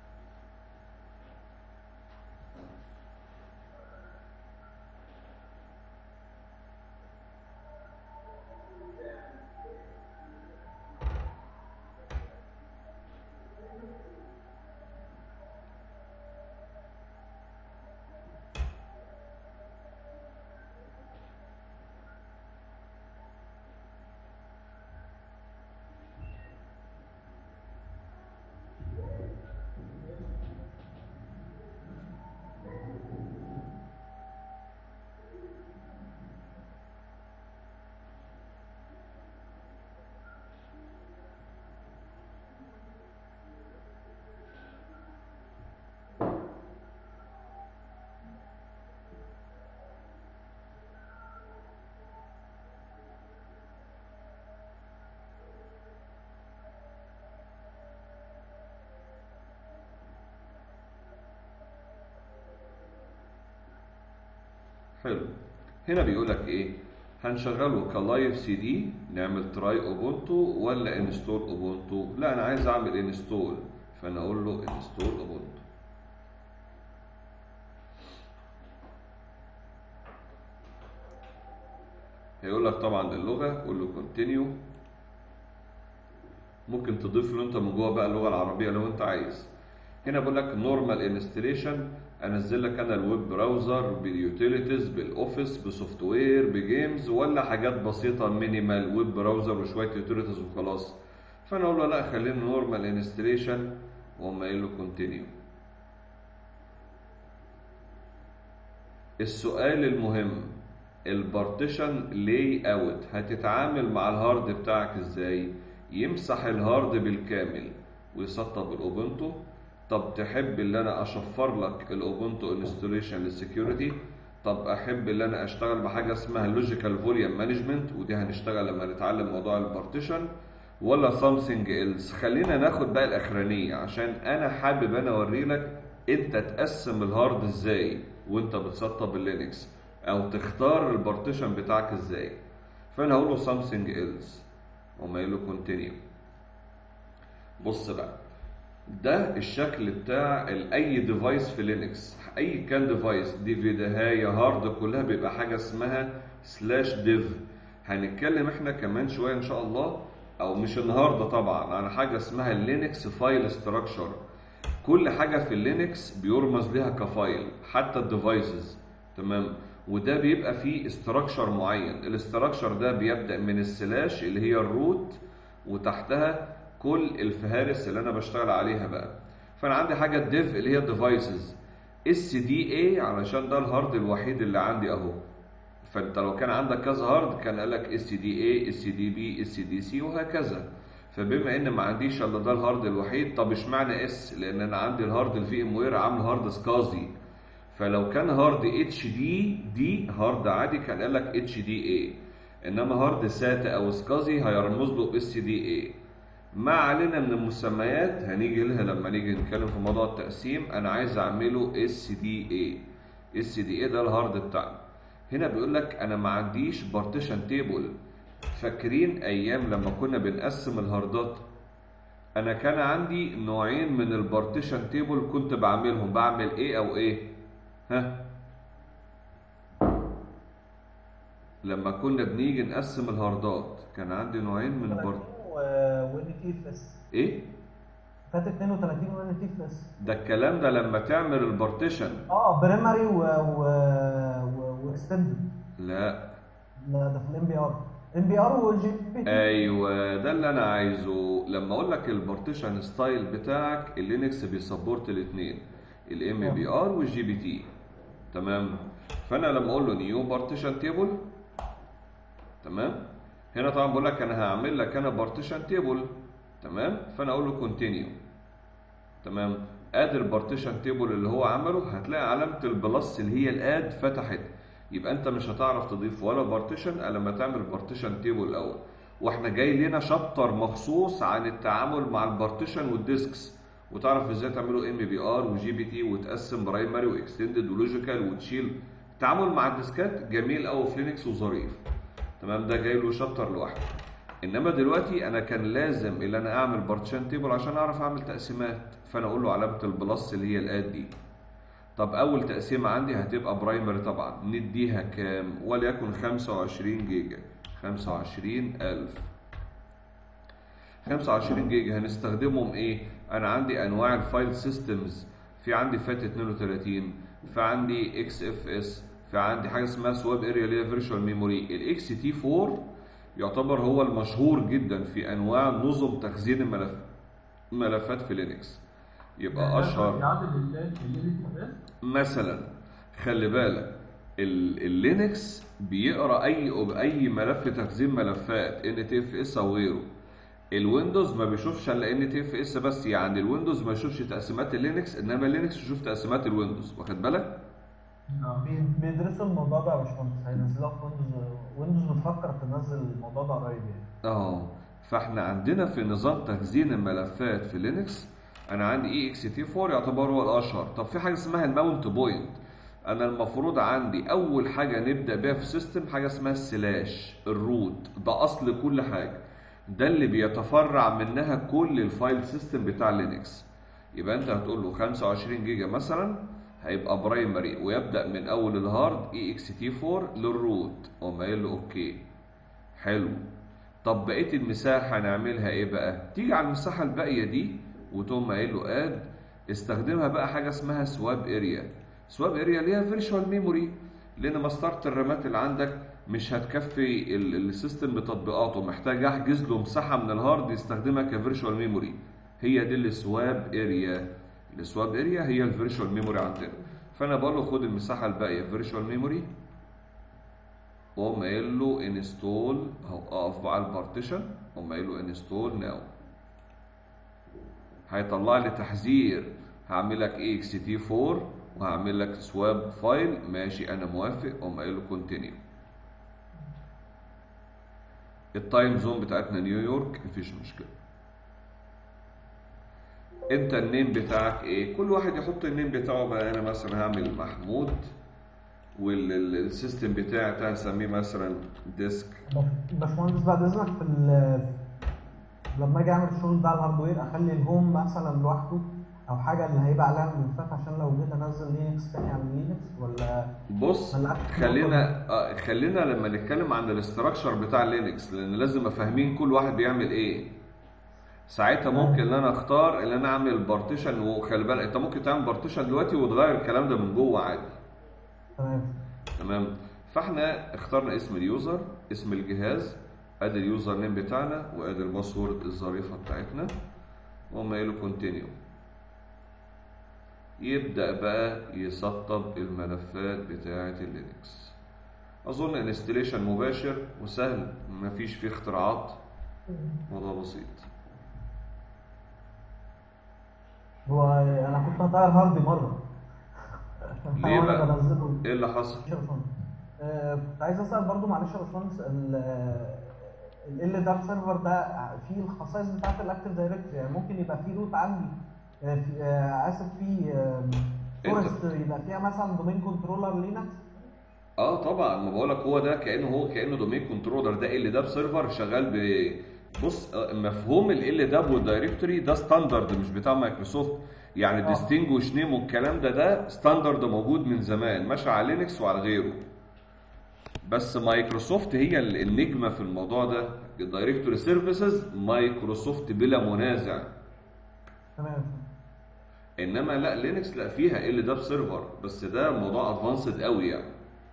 Speaker 1: حلو. هنا بيقول لك ايه؟ هنشغله كلايف سي دي، نعمل تراي اوبونتو ولا انستول اوبونتو؟ لا انا عايز اعمل انستول، فانا اقول له انستول اوبونتو. هيقول لك طبعا اللغه، قول له كونتينيو. ممكن تضيف له انت من جوه بقى اللغه العربيه لو انت عايز. هنا بقول لك نورمال انستليشن، انزل لك انا الويب براوزر باليوتيليتيز بالاوفيس بسوفت وير بجيمز، ولا حاجات بسيطه مينيمال ويب براوزر وشويه يوتيليتيز وخلاص. فانا اقول له لا خلينا نورمال انستليشن، واقوم قايل له كونتينيو. السؤال المهم، البارتيشن لاي اوت هتتعامل مع الهارد بتاعك ازاي؟ يمسح الهارد بالكامل ويسطب الاوبونتو؟ طب تحب ان انا اشفر لك الاوبونتو انستليشن للسكيورتي؟ طب احب ان انا اشتغل بحاجه اسمها لوجيكال فوليوم مانجمنت، ودي هنشتغل لما نتعلم موضوع البارتيشن، ولا سامثينج ايلس؟ خلينا ناخد بقى الاخرانيه، عشان انا حابب انا اوري لك انت تقسم الهارد ازاي وانت بتسطب اللينكس، او تختار البارتيشن بتاعك ازاي. فانا هقول له سامثينج ايلس، وما قايل له كونتينيو. بص بقى، ده الشكل بتاع اي ديفايس في لينكس، اي كان ديفايس دي فيديوهايه هارد كلها بيبقى حاجه اسمها سلاش ديف. هنتكلم احنا كمان شويه ان شاء الله، او مش النهارده طبعا، عن حاجه اسمها اللينكس فايل ستراكشر. كل حاجه في اللينكس بيرمز لها كفايل، حتى الديفايسز، تمام؟ وده بيبقى فيه استراكشر معين. الاستراكشر ده بيبدا من السلاش اللي هي الروت، وتحتها كل الفهارس اللي انا بشتغل عليها بقى. فانا عندي حاجه ديف اللي هي ديفايسز، اس دي اي علشان ده الهارد الوحيد اللي عندي اهو. فانت لو كان عندك كذا هارد كان قال لك اس دي اي، اس دي بي، اس دي سي، وهكذا. فبما ان ما عنديش الا ده الهارد الوحيد، طب اشمعنى اس؟ لان انا عندي الهارد الفي ام وير عامل هارد سكازي. فلو كان هارد اتش دي هارد عادي كان قال لك اتش دي اي، انما هارد ساتا او سكازي هيرمز له اس دي اي. ما علينا من المسميات، هنيجي لها لما نيجي نتكلم في موضوع التقسيم. انا عايز اعمله SDA. SDA ده الهارد بتاعنا. هنا بيقول لك انا ما عنديش بارتيشن تيبل. فاكرين ايام لما كنا بنقسم الهاردات؟ انا كان عندي نوعين من البارتيشن تيبل كنت بعملهم، بعمل ايه او ايه؟ ها، لما كنا بنيجي نقسم الهاردات كان عندي نوعين من
Speaker 2: وان تي اف اس.
Speaker 1: ايه؟
Speaker 2: فات 32 وان تي اف اس.
Speaker 1: ده الكلام ده لما تعمل البارتيشن.
Speaker 2: بريماري واكستندد.
Speaker 1: لا
Speaker 2: ده في الام بي ار. ام بي ار وجي بي تي.
Speaker 1: ايوه ده اللي انا عايزه. لما اقول لك البارتيشن ستايل بتاعك، اللينكس بيسبورت الاثنين، الام بي ار والجي بي تي. تمام. فانا لما اقول له نيو بارتيشن تيبل، تمام، هنا طبعا بقول لك انا هعمل لك انا بارتيشن تيبل، تمام، فانا اقول له كونتينيو. تمام. اد البارتيشن تيبل اللي هو عمله، هتلاقي علامه البلس اللي هي الاد فتحت. يبقى انت مش هتعرف تضيف ولا بارتيشن الا لما تعمل بارتيشن تيبل الاول. واحنا جاي لنا شابتر مخصوص عن التعامل مع البارتيشن والديسكس، وتعرف ازاي تعمله ام بي ار وجي بي تي، وتقسم برايمري واكستندد ولوجيكال، وتشيل. التعامل مع الديسكات جميل قوي في لينكس وظريف. تمام. ده جاي له شابتر لوحده. انما دلوقتي انا كان لازم ان انا اعمل بارتيشن تيبل عشان اعرف اعمل تقسيمات، فانا اقول له علامه البلس اللي هي الاد دي. طب اول تقسيمه عندي هتبقى برايمري طبعا، نديها كام؟ وليكن 25 جيجا. 25,000. 25 جيجا هنستخدمهم ايه؟ انا عندي انواع الفايل سيستمز، في عندي فات 32، في عندي اكس اف اس، في عندي حاجه اسمها سواب اريا اللي هي فيرتشوال ميموري. الاكس تي 4 يعتبر هو المشهور جدا في انواع نظم تخزين الملفات في لينكس. يبقى اشهر مثلا، خلي بالك اللينكس بيقرا اي ملف تخزين ملفات ان تي اف اس او غيره. الويندوز ما بيشوفش الا ان تي اف اس بس، يعني الويندوز ما يشوفش تقسيمات اللينكس، انما اللينكس يشوف تقسيمات الويندوز. واخد بالك؟
Speaker 2: بيدرسوا الموضوع ده يا باشمهندس، هينزلوها في ويندوز بتفكر تنزل الموضوع ده قريب يعني.
Speaker 1: فاحنا عندنا في نظام تخزين الملفات في لينكس، انا عندي اي اكس تي 4 يعتبر هو الاشهر. طب في حاجه اسمها الماونت بوينت. انا المفروض عندي اول حاجه نبدا بيها في السيستم حاجه اسمها السلاش الروت، ده اصل كل حاجه، ده اللي بيتفرع منها كل الفايل سيستم بتاع لينكس. يبقى انت هتقول له 25 جيجا مثلا هيبقى برايمري، ويبدا من اول الهارد اي اكس تي 4 للروت، اقوم قايل له اوكي. حلو. طب بقيه المساحه هنعملها ايه بقى؟ تيجي على المساحه الباقيه دي وتقوم قايل له اد، استخدمها بقى حاجه اسمها سواب اريا. سواب اريا اللي هي فيرتشوال ميموري، لان مسطره الرامات اللي عندك مش هتكفي السيستم بتطبيقاته، محتاج احجز له مساحه من الهارد يستخدمها كفيرتشوال ميموري. هي دي السواب اريا. السواب اريا هي الفيرتشوال ميموري عندنا. فانا بقول له خد المساحه الباقيه فيرتشوال ميموري، واقوم قايل له انستول اهو، اقف بقى على البارتيشن، اقوم قايل له انستول ناو. هيطلع لي تحذير، هعمل لك اي اكس تي 4 وهعمل لك سواب فايل. ماشي انا موافق، اقوم قايل له كونتينيو. التايم زون بتاعتنا نيويورك، مفيش مشكله. انت النيم بتاعك ايه؟ كل واحد يحط النيم بتاعه بقى. انا مثلا هعمل محمود، والسيستم بتاعي هسميه مثلا ديسك.
Speaker 2: باشمهندس بعد اذنك لما اجي اعمل الشغل ده على الهاردوير، اخلي الهوم مثلا لوحده او حاجه اللي هيبقى عليها الملفات، عشان لو جيت انزل لينكس تاني على لينكس، ولا
Speaker 1: بص خلينا لما نتكلم عن الاستراكشر بتاع لينكس، لان لازم افهمين كل واحد بيعمل ايه. ساعتها ممكن ان انا اختار ان انا اعمل بارتيشن. وخلي بالك انت ممكن تعمل بارتيشن دلوقتي وتغير الكلام ده من جوه عادي. تمام. فاحنا اخترنا اسم اليوزر، اسم الجهاز، ادي اليوزر نيم بتاعنا، وادي الباسورد الظريفه بتاعتنا، وقوم قايل له كونتينيو. يبدا بقى يسطب الملفات بتاعه اللينكس. اظن انستليشن مباشر وسهل، مفيش فيه اختراعات، موضوع بسيط.
Speaker 2: هو انا كنت هطير هاردي مره.
Speaker 1: ليه بقى؟ ايه اللي حصل؟
Speaker 2: كنت عايز اسال برضو معلش يا باشمهندس، ال داب سيرفر ده فيه الخصائص بتاعت الاكتف دايركتوري، يعني ممكن يبقى فيه روت عندي اسف في فورست يبقى فيها مثلا دومين كنترولر لينكس.
Speaker 1: طبعا، ما بقولك هو ده كانه دومين كنترولر. ده ال داب سيرفر شغال بص، مفهوم ال داب والدايركتوري ده ستاندرد مش بتاع مايكروسوفت، يعني ديستنجوش نيم والكلام ده ستاندرد موجود من زمان، ماشي على لينكس وعلى غيره. بس مايكروسوفت هي النجمه في الموضوع ده. الدايركتوري سيرفيسز مايكروسوفت بلا منازع.
Speaker 2: تمام.
Speaker 1: انما لا، لينكس لا فيها ال داب سيرفر، بس ده موضوع ادفانسد قوي يعني.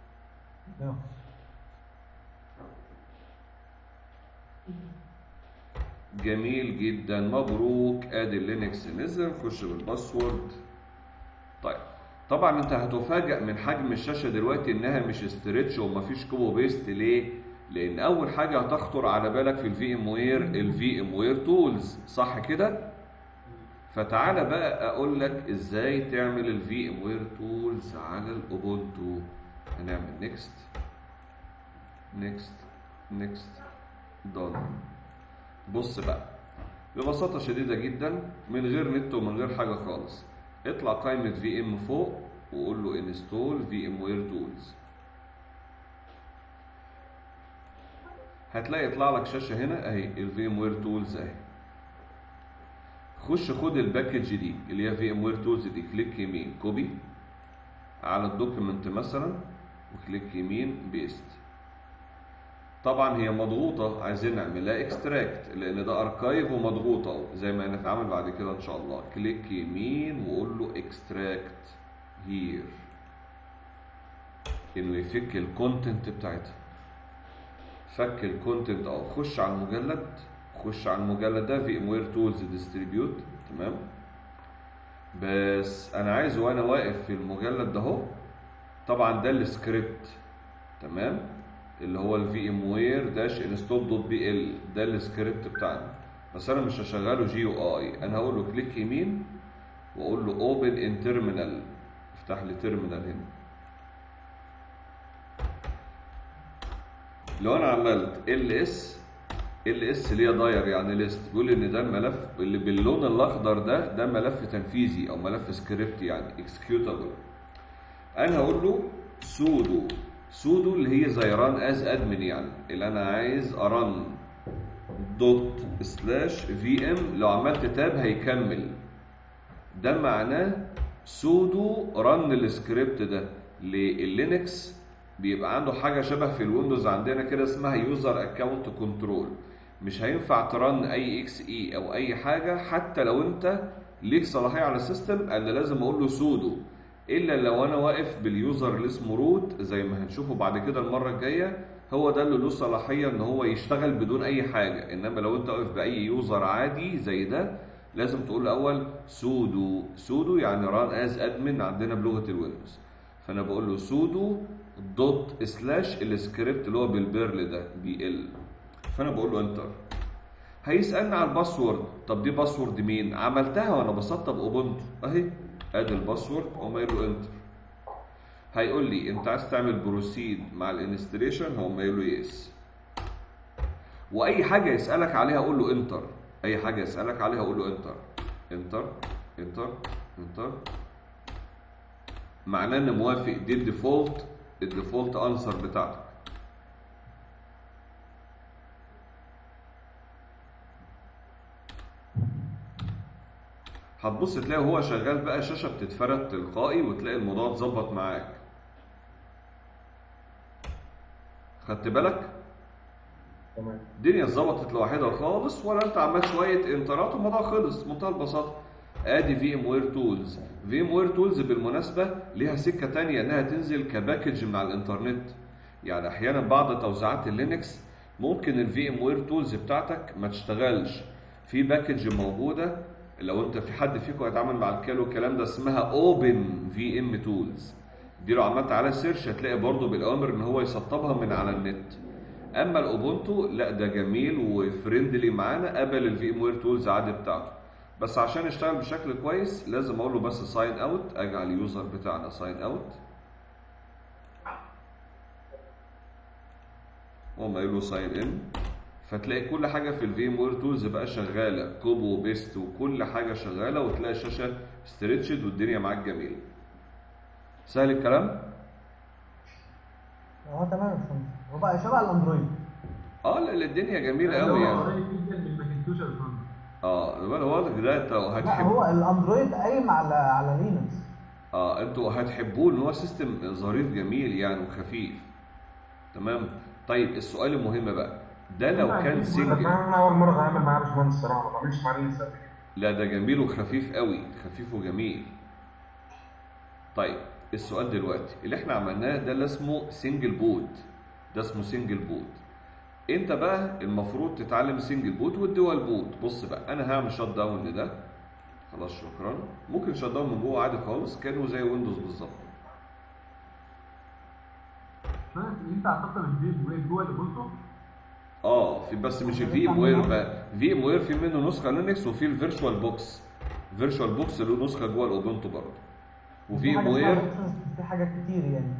Speaker 1: جميل جدا، مبروك، ادي اللينكس نزل. نخش بالباسورد. طيب طبعا انت هتفاجئ من حجم الشاشه دلوقتي انها مش استريتش ومفيش كوبو بيست. ليه؟ لان اول حاجه هتخطر على بالك في الفي ام وير الفي ام وير تولز، صح كده؟ فتعالى بقى اقول لك ازاي تعمل الفي ام وير تولز على الاوبونتو. هنعمل نيكست نيكست نيكست دون. بص بقى، ببساطه شديده جدا من غير نت ومن غير حاجه خالص، اطلع قائمه في ام فوق وقول له انستول في ام وير تولز. هتلاقي يطلع لك شاشه هنا اهي الفي ام وير تولز اهي. خش خد الباكج دي اللي هي في ام وير تولز دي، كليك يمين كوبي على الدوكيمنت مثلا، وكليك يمين بيست. طبعا هي مضغوطه، عايزين نعملها اكستراكت لان ده اركايف ومضغوطه زي ما هنتعامل بعد كده ان شاء الله. كليك يمين وقول له اكستراكت هير، انه يفك الكونتنت بتاعتها. فك الكونتنت اهو. خش على المجلد، خش على المجلد ده في ام وير تولز ديستريبيوت. تمام، بس انا عايزه وانا واقف في المجلد ده اهو. طبعا ده السكريبت، تمام، اللي هو الفي ام وير داش انستول دوت بي ال، ده السكريبت بتاعنا. بس انا مش هشغله جي او اي، انا هقول له كليك يمين واقول له اوبن ان تيرمينال، افتح لي تيرمينال هنا. لو انا عملت ال اس اللي هي داير يعني ليست، بيقول ان ده الملف اللي باللون الاخضر ده ملف تنفيذي او ملف سكريبت يعني اكسكيوتابل. انا هقول له سودو اللي هي زي ران از ادمن، يعني اللي انا عايز ارن دوت سلاش في ام. لو عملت تاب هيكمل. ده معناه سودو رن السكريبت ده. لللينكس بيبقى عنده حاجه شبه في الويندوز عندنا كده اسمها يوزر اكونت كنترول. مش هينفع ترن اي اكس اي او اي حاجه حتى لو انت ليك صلاحيه على السيستم، الا لازم اقول له سودو، الا لو انا واقف باليوزر اللي اسمه روت زي ما هنشوفه بعد كده المره الجايه، هو ده اللي له صلاحيه ان هو يشتغل بدون اي حاجه. انما لو انت واقف باي يوزر عادي زي ده لازم تقول الاول سودو يعني ران از ادمن عندنا بلغه الويندوز. فانا بقول له سودو دوت سلاش السكريبت اللي هو بالبيرل ده بي ال. فانا بقول له انتر. هيسالني على الباسورد. طب دي باسورد مين؟ عملتها وانا بسطب اوبونتو اهي، ادي الباسورد، اقوم قايل له انتر. هيقول لي انت عايز تعمل بروسيد مع الانستليشن، هقوم قايل له يس. واي حاجه يسالك عليها قول له انتر، اي حاجه يسالك عليها قول له انتر. انتر انتر انتر، معناه ان موافق. دي الديفولت انسر بتاعتك. هتبص تلاقي هو شغال بقى، شاشه بتتفرد تلقائي وتلاقي الموضوع اتظبط معاك. خدت بالك؟
Speaker 3: تمام.
Speaker 1: الدنيا اتظبطت لوحدها خالص، ولا انت عملت شويه انترات والموضوع خلص بمنتهى البساطه. ادي في ام وير تولز. في ام وير تولز بالمناسبه ليها سكه ثانيه انها تنزل كباكج من على الانترنت. يعني احيانا بعض توزيعات اللينكس ممكن الفي ام وير تولز بتاعتك ما تشتغلش. في باكج موجوده لو انت في حد فيكم هيتعامل مع الكالو الكلام ده اسمها اوبن في ام تولز. دي لو عملت عليها سيرش هتلاقي برضه بالاوامر ان هو يسطبها من على النت. اما الاوبونتو لا، ده جميل وفريندلي معانا، قبل الفي ام وير تولز عادي بتاعته. بس عشان يشتغل بشكل كويس لازم اقول له بس ساين اوت، اجي على اليوزر بتاعنا ساين اوت، واقوم قايل له ساين ان. فتلاقي كل حاجه في الفيم وير تولز بقى شغاله، كوبو وبيست وكل حاجه شغاله، وتلاقي الشاشه ستريتشد والدنيا معاك جميله. سهل الكلام؟
Speaker 2: تمام يا باشمهندس. هو بقى شبه الاندرويد.
Speaker 1: لا الدنيا جميله قوي يعني.
Speaker 4: قريب جدا من ماكنتوش يا باشمهندس.
Speaker 1: واضح ده انت
Speaker 2: لا
Speaker 1: هتحب.
Speaker 2: هو الاندرويد قايم على لينكس.
Speaker 1: انتوا هتحبوه، ان هو سيستم ظريف جميل يعني وخفيف. تمام. طيب السؤال المهم بقى، ده لو كان سنجل.
Speaker 3: انا اول مره اتعامل معاه يا باشمهندس الصراحه، ما بعملش معاه لينكس قبل كده.
Speaker 1: لا ده جميل وخفيف قوي، خفيف وجميل. طيب السؤال دلوقتي اللي احنا عملناه ده اللي اسمه سنجل بوت، ده اسمه سنجل بوت. انت بقى المفروض تتعلم سنجل بوت والدول بوت. بص بقى، انا هعمل شات داون لده، خلاص شكرا. ممكن شات داون من جوه عادي خالص، كانه زي ويندوز بالظبط.
Speaker 4: ينفع احطها من فيم وير جوه الاوبونتو؟
Speaker 1: في بس مش فيم وير بقى، فيم وير في منه نسخه لينكس، وفي الفيرتشوال بوكس. فيرتشوال بوكس له نسخه جوه الاوبونتو برضه. وفيم وير
Speaker 2: في حاجات كتير يعني.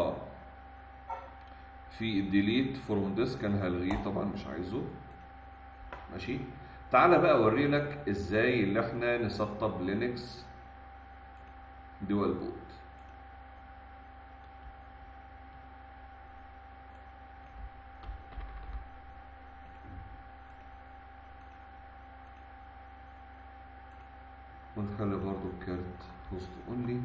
Speaker 1: في الديليت فروم ديسك انا هلغيه طبعا، مش عايزه. ماشي. تعالى بقى اوري لك ازاي اللي احنا نسطب لينكس دول بوت. ونخلي برضو الكارت هوست اونلي.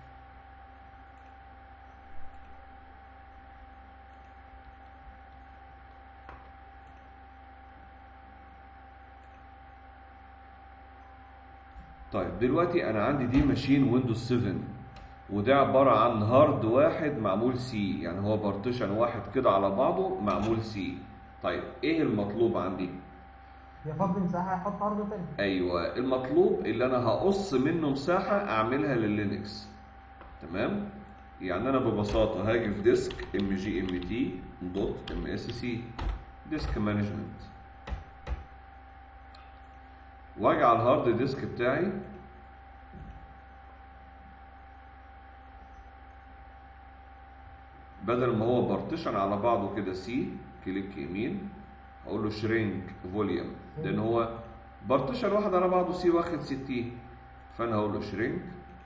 Speaker 1: طيب دلوقتي انا عندي دي ماشين ويندوز 7، وده عباره عن هارد واحد معمول سي، يعني هو بارتيشن واحد كده على بعضه معمول سي. طيب ايه المطلوب عندي؟
Speaker 2: يفضي مساحه يحط هارد تاني.
Speaker 1: ايوه، المطلوب اللي انا هقص منه مساحه اعملها لللينكس. تمام. يعني انا ببساطه هاجي في ديسك mgmt.msc ديسك مانجمنت، واجي على الهارد ديسك بتاعي، بدل ما هو بارتيشن على بعضه كده سي، كليك يمين اقول له شرينك فوليوم، لان هو بارتيشن واحد على بعضه سي واخد 60، فانا هقول له شرينك.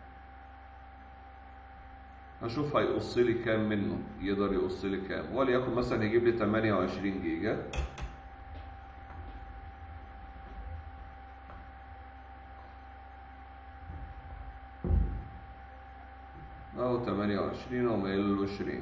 Speaker 1: هشوف هيقص لي كام منه، يقدر يقص لي كام، وليكن مثلا يجيب لي 28 جيجا. اهو 28 ومايل له شرينك.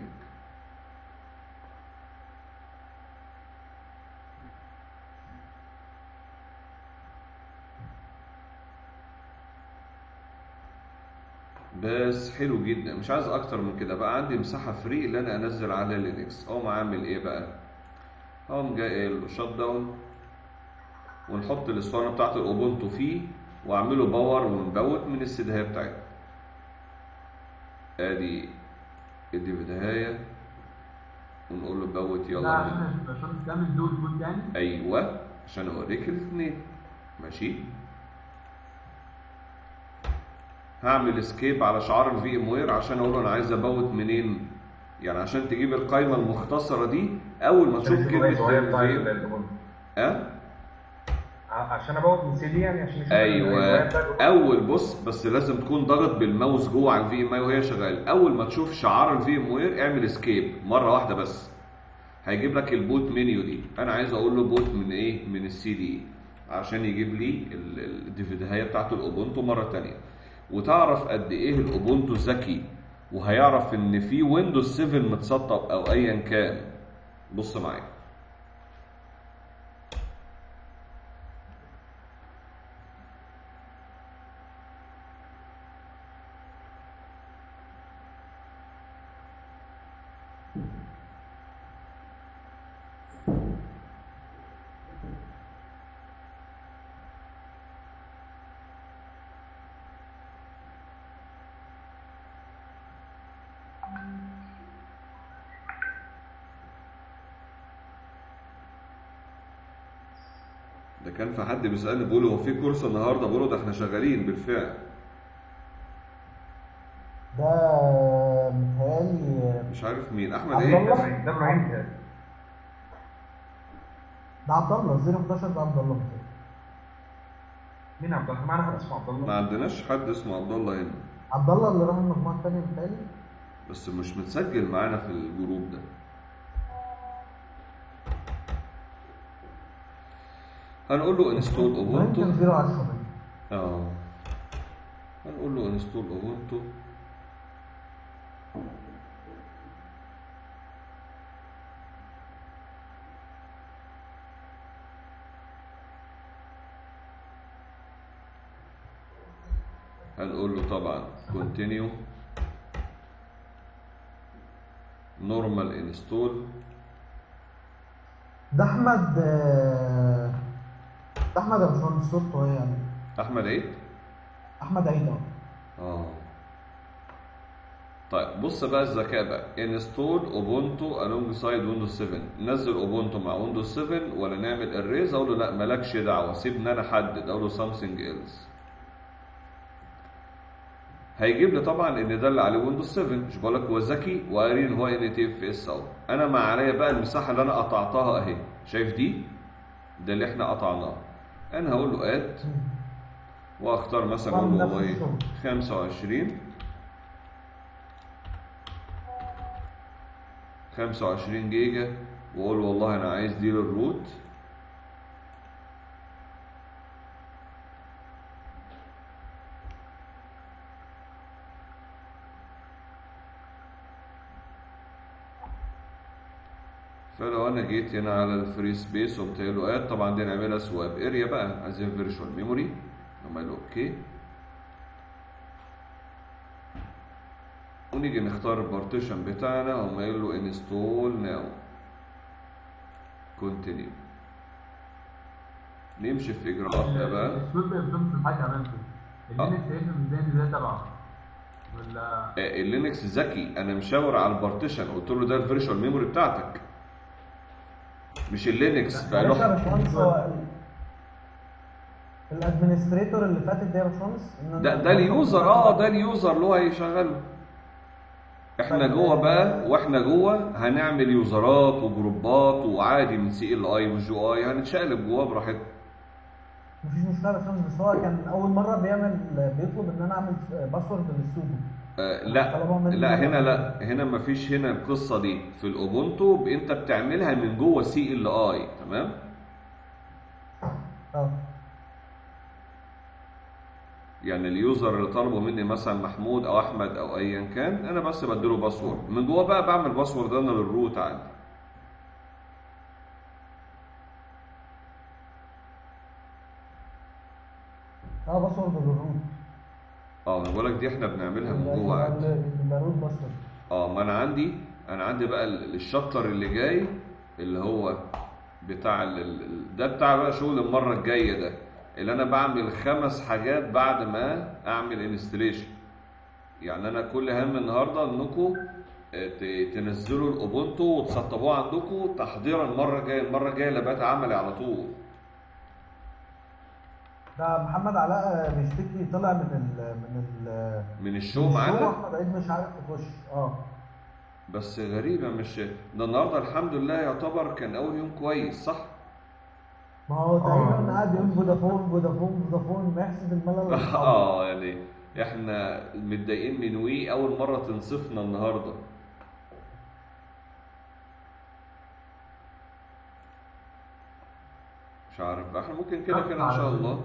Speaker 1: بس حلو جدا، مش عايز اكتر من كده. بقى عندي مساحه فري اللي انا انزل على لينكس. اقوم عامل ايه بقى؟ اقوم جاي قايل له شات داون، ونحط الاسطوانه بتاعت الاوبونتو فيه، واعمله باور ونبوت من السدايه بتاعتنا. ادي الديفيدهايه، ونقول له بوت يلا.
Speaker 4: عشان تعمل دول بوت يعني؟
Speaker 1: ايوه، عشان اوريك الاثنين. ماشي. هعمل اسكيب على شعار الفي ام وير عشان اقول له انا عايز ابوت منين، يعني عشان تجيب القائمه المختصره دي اول ما تشوف كلمه
Speaker 3: عشان ابوت من سي دي يعني، عشان
Speaker 1: ايوه اول بص، بس لازم تكون ضاغط بالماوس جوه على الفي ام اي وهي شغاله. اول ما تشوف شعار الفي ام وير اعمل اسكيب مره واحده بس، هيجيب لك البوت منيو دي. انا عايز اقول له بوت من ايه؟ من السي دي، عشان يجيب لي الديفيدهايه بتاعت الاوبونتو مره ثانيه. وتعرف قد ايه الاوبونتو ذكي، وهيعرف ان في ويندوز 7 متسطب او ايا كان. بص معايا، ده كان في حد بيسألني بيقول هو في كورس النهارده؟ بقول له ده احنا شغالين بالفعل.
Speaker 2: ده متهيألي
Speaker 1: مش عارف مين، احمد
Speaker 2: عبد
Speaker 1: ايه؟
Speaker 2: الله.
Speaker 3: ده ابراهيم.
Speaker 2: ده عبد الله 011 ده عبد الله متهيألي.
Speaker 3: مين عبد الله؟ معنا حد اسمه عبد الله؟
Speaker 1: ما عندناش حد اسمه عبد الله هنا.
Speaker 2: عبد الله اللي راح المجموعة التانية متهيألي.
Speaker 1: بس مش متسجل معانا في الجروب ده. هنقول له انستول اوبونتو.
Speaker 2: يمكن 010
Speaker 1: هنقول له انستول اوبونتو. هنقول له طبعا continue normal install.
Speaker 2: ده احمد يا باشمهندس صورته ايه يعني؟
Speaker 1: احمد عيد.
Speaker 2: احمد عيد
Speaker 1: طيب بص بقى الذكاء بقى، انستول اوبونتو alongside ويندوز 7. نزل اوبونتو مع ويندوز 7 ولا نعمل اريز؟ اقول له لا مالكش دعوه، سيبني انا احدد. اقول له something else. هيجيب لي طبعا ان ده اللي عليه ويندوز 7. مش بقول لك هو ذكي وقاري ان هو NTFS اهو. انا ما عليا بقى المساحه اللي انا قطعتها اهي، شايف دي؟ ده اللي احنا قطعناه. انا هقول له اد واختار مثلا اقول له والله 25 جيجا، واقول والله انا عايز دي للروت. فلو انا جيت هنا على الفري سبيس وقلت له اد، طبعا دي نعملها سواب اريا بقى، عايزين فيرتشوال ميموري. نعمل له اوكي ونيجي نختار البارتيشن بتاعنا ونقول له انستول ناو كونتينيو. نمشي في اجراءاتنا بقى.
Speaker 4: السويب بتمسك حاجه يا بنتي. اللينكس هيفهم ازاي ان ده تبعه ولا
Speaker 1: اللينكس ذكي. انا مشاور على البارتيشن قلت له ده الفيرتشوال ميموري بتاعتك، مش اللينكس بقى
Speaker 2: معلش يا
Speaker 1: له.
Speaker 2: باشمهندس، هو الادمنستريتور اللي فاتت ده يا باشمهندس
Speaker 1: ده اليوزر. ده اليوزر اللي هو هيشغله. احنا جوه بقى، واحنا جوه هنعمل يوزرات وجروبات وعادي من CLI والجي اي هنتشقلب جوه براحتنا.
Speaker 2: مفيش مشكله يا باشمهندس، بس هو كان اول مره بيطلب ان انا اعمل باسورد للسودو.
Speaker 1: لا هنا لا، هنا مفيش. هنا القصه دي في الاوبونتو انت بتعملها من جوه CLI. تمام. يعني اليوزر اللي طلبه مني مثلا محمود او احمد او ايا كان، انا بس بديله باسورد من جوه بقى، بعمل باسورد انا للروت عادي.
Speaker 2: باسورد للروت.
Speaker 1: انا بقول لك دي احنا بنعملها من جوه عادي.
Speaker 2: الروت باسورد.
Speaker 1: ما انا عندي بقى الشابتر اللي جاي اللي هو بتاع ده بتاع بقى شغل المره الجايه ده، اللي انا بعمل 5 حاجات بعد ما اعمل انستليشن. يعني انا كل هم النهارده انكم تنزلوا الاوبونتو وتسطبوه عندكم تحضيرا المره الجايه اللي بقت عملي على طول.
Speaker 2: ده محمد علاء بيشتكي طلع
Speaker 1: من الشو معانا.
Speaker 2: احمد عيد مش عارف يخش.
Speaker 1: بس غريبه، مش ده النهارده الحمد لله يعتبر كان اول يوم كويس صح؟
Speaker 2: ما هو تقريبا قاعد يقول فودافون بيحسب الملل.
Speaker 1: يعني احنا متضايقين من وي اول مره تنصفنا النهارده. مش عارف، احنا ممكن كده ان شاء الله.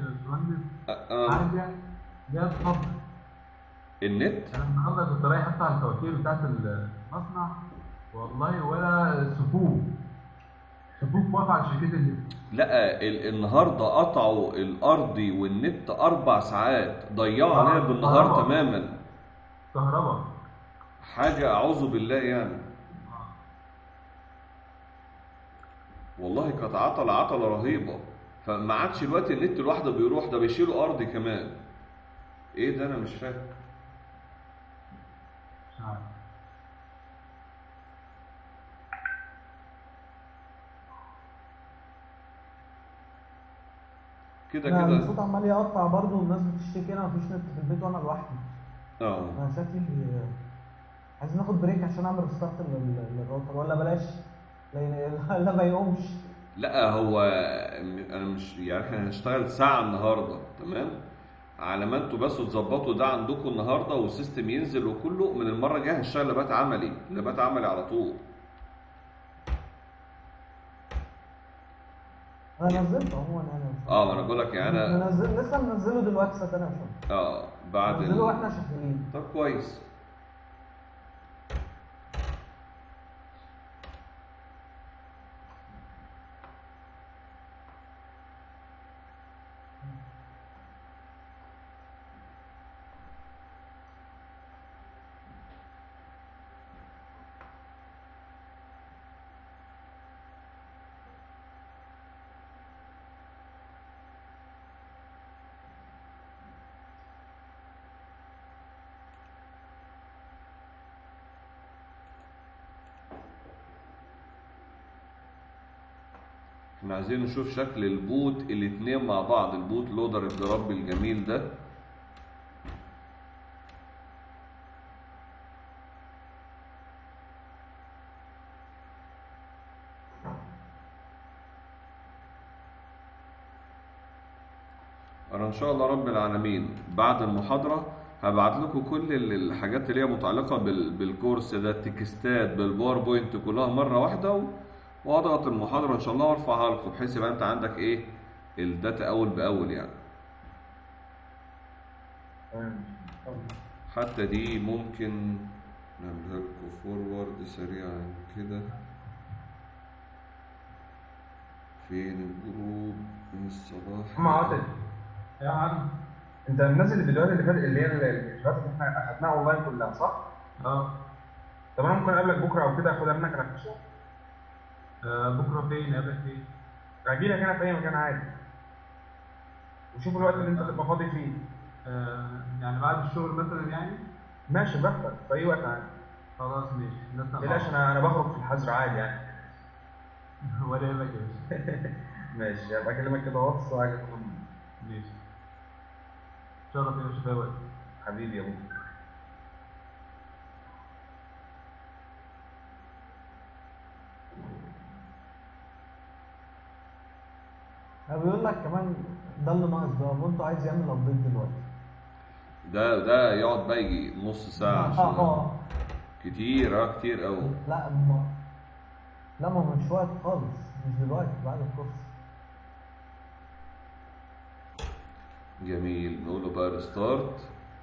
Speaker 4: جاب صبر
Speaker 1: النت.
Speaker 4: انا النهارده كنت رايح افتح الفواتير بتاعت المصنع والله ولا صفوف واقفه على شركه النت.
Speaker 1: لا النهارده قطعوا الارضي والنت 4 ساعات، ضيعوا علينا بالنهار تماما.
Speaker 4: كهرباء
Speaker 1: حاجه اعوذ بالله يعني. والله كانت عطله رهيبه، فما عادش الوقت النت لوحده بيروح، ده بيشيلوا ارضي كمان. ايه ده؟ انا مش فاهم.
Speaker 4: مش عارف.
Speaker 2: كده الصوت عمال يقطع برضه، والناس بتشتكي انا مفيش نت في البيت وانا لوحدي. انا شكلي عايزين ناخد بريك عشان اعمل ريستارت للراوتر، ولا بلاش؟ لا ما يقومش.
Speaker 1: لا هو انا مش يعني احنا هنشتغل ساعه النهارده تمام، على ما انتوا بس تظبطوا ده عندكم النهارده والسيستم ينزل وكله، من المره الجايه هنشتغل لبات عملي، لبات عملي على طول.
Speaker 2: انا نزلته عموما يعني.
Speaker 1: ما انا بقول لك يعني انا
Speaker 2: لسه منزله دلوقتي ساعه انا مش
Speaker 1: بعد
Speaker 2: نزله واحنا شغالين.
Speaker 1: طب كويس. احنا عايزين نشوف شكل البوت الاتنين مع بعض، البوت لودر الجراب الجميل ده. انا ان شاء الله رب العالمين بعد المحاضرة هبعت لكم كل الحاجات اللي هي متعلقة بالكورس ده، التكستات بالباوربوينت كلها مرة واحدة، واضغط المحاضرة ان شاء الله وارفعها لكم بحيث يبقى انت عندك ايه الداتا اول باول يعني. حتى دي ممكن نعملها لكم فورورد سريعا كده. فين الجروب من الصباح؟
Speaker 3: عم عاطف
Speaker 4: يا عم
Speaker 3: انت منزل الفيديوهات اللي فاتت اللي هي الفيديوهات اللي احنا اخدناها اونلاين كلها صح؟ طب انا ممكن اقابلك بكره او كده اخدها منك انا في الشغل؟
Speaker 4: بكره فين؟ قابلك فين؟
Speaker 3: هاجي لك انا في اي مكان عادي. وشوف الوقت اللي انت تبقى فاضي فيه.
Speaker 4: يعني بعد الشغل مثلا يعني؟
Speaker 3: ماشي براحتك في اي وقت عادي.
Speaker 4: خلاص ماشي.
Speaker 3: ما تقلقش انا بخرج في الحظر عادي يعني.
Speaker 4: ولا يهمك يا باشا.
Speaker 3: ماشي هبقى اكلمك كده واتس وهاجي.
Speaker 4: ماشي. شرف يا باشا في اي وقت.
Speaker 3: حبيبي يا ابوي.
Speaker 2: بيقول لك كمان ده اللي ناقص بقى، وانتوا عايز يعمل ابديت دلوقتي.
Speaker 1: ده يقعد بقى يجي نص ساعة عشان كتير كتير قوي.
Speaker 2: لا ما هو مش وقت خالص، مش دلوقتي بعد الكورس.
Speaker 1: جميل، نقول له بقى ريستارت.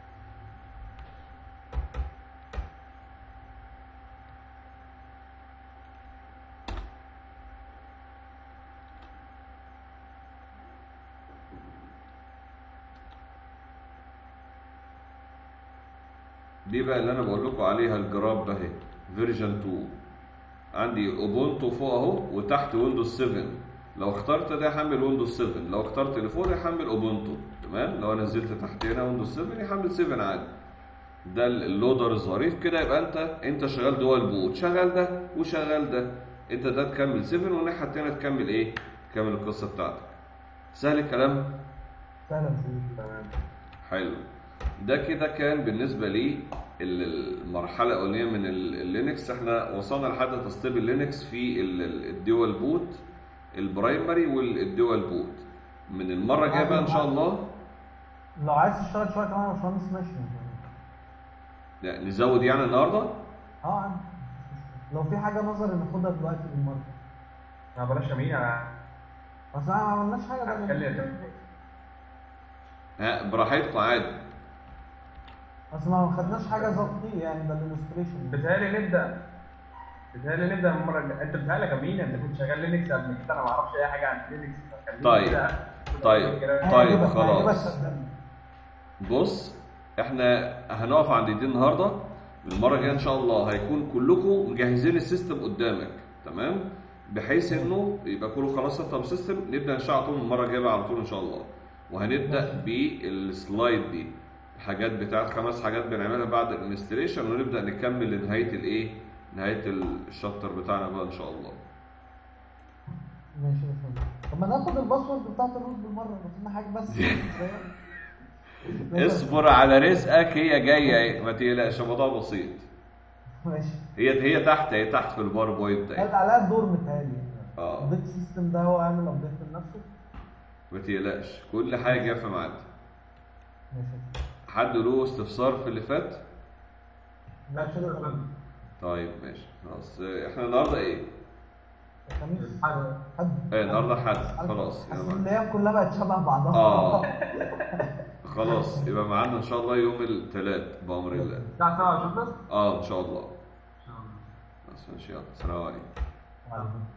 Speaker 1: دي بقى اللي انا بقول لكم عليها الجراب ده اهي فيرجن 2. عندي اوبونتو فوق اهو وتحت ويندوز 7. لو اخترت ده يحمل ويندوز 7، لو اخترت اللي فوق يحمل اوبونتو تمام. لو انا نزلت تحت هنا ويندوز 7 يحمل 7 عادي. ده اللودر الظريف كده. يبقى انت شغال جوه البوت، شغال ده وشغال ده، انت ده تكمل 7 والناحيه الثانيه تكمل ايه؟ تكمل القصه بتاعتك. سهل الكلام؟
Speaker 2: سهل.
Speaker 1: حلو. ده كده كان بالنسبه لي المرحله الاولانيه من اللينكس. احنا وصلنا لحد تسطيب اللينكس في الدول بوت البرايمري والدول بوت. من المره الجايه بقى ان شاء الله
Speaker 2: لو عايز تشتغل شويه كمان يا باشمهندس ماشي.
Speaker 1: لا نزود يعني النهارده؟
Speaker 2: عادي. لو في حاجه نظري ناخدها دلوقتي بالمره.
Speaker 3: بلاش يمين
Speaker 2: اصل احنا ما عملناش حاجه
Speaker 1: بقى. براحتكم عادي.
Speaker 2: اصل ما خدناش حاجه ظبطيه يعني، ده الانستليشن.
Speaker 3: بيتهيألي نبدا من المره الجايه. انت بيتهيألك يا مين؟ انت كنت شغال لينكس قبل كده، انا ما اعرفش اي حاجه عن لينكس.
Speaker 1: طيب خلاص. بص احنا هنقف عند دي النهارده. المره الجايه ان شاء الله هيكون كلكم مجهزين السيستم قدامك تمام، بحيث انه يبقى كله خلاص سطب السيستم. نبدا نشتغل على طول المره الجايه بقى على طول ان شاء الله. وهنبدا بالسلايد دي، الحاجات بتاعت 5 حاجات بنعملها بعد الانستليشن، ونبدا نكمل لنهايه الايه؟ نهايه الشابتر بتاعنا بقى ان شاء الله.
Speaker 2: ماشي يا فندم. طب ما ناخد الباسورد بتاعت الروت بالمره، بس حاجه بس.
Speaker 1: اصبر على رزقك، هي جايه ما تقلقش، الموضوع بسيط.
Speaker 2: ماشي.
Speaker 1: هي تحت في الباوربوينت.
Speaker 2: قالت عليها الدور متهيألي. الابديت سيستم ده هو عامل ابديت لنفسه؟
Speaker 1: ما تقلقش، كل حاجه جايه في ميعادها.
Speaker 2: ماشي.
Speaker 1: حد له استفسار في اللي فات؟
Speaker 2: لا كده.
Speaker 1: طيب ماشي خلاص. احنا النهارده ايه؟
Speaker 2: الخميس.
Speaker 1: حد. النهارده حد. خلاص
Speaker 2: حاسس ان الايام كلها بقت شبه بعضها.
Speaker 1: خلاص يبقى معانا ان شاء الله يوم الثلاث بامر الله.
Speaker 4: الساعه 7 بس.
Speaker 1: ان شاء الله.
Speaker 4: ان شاء الله.
Speaker 1: بس ماشي، يلا سلام عليكم.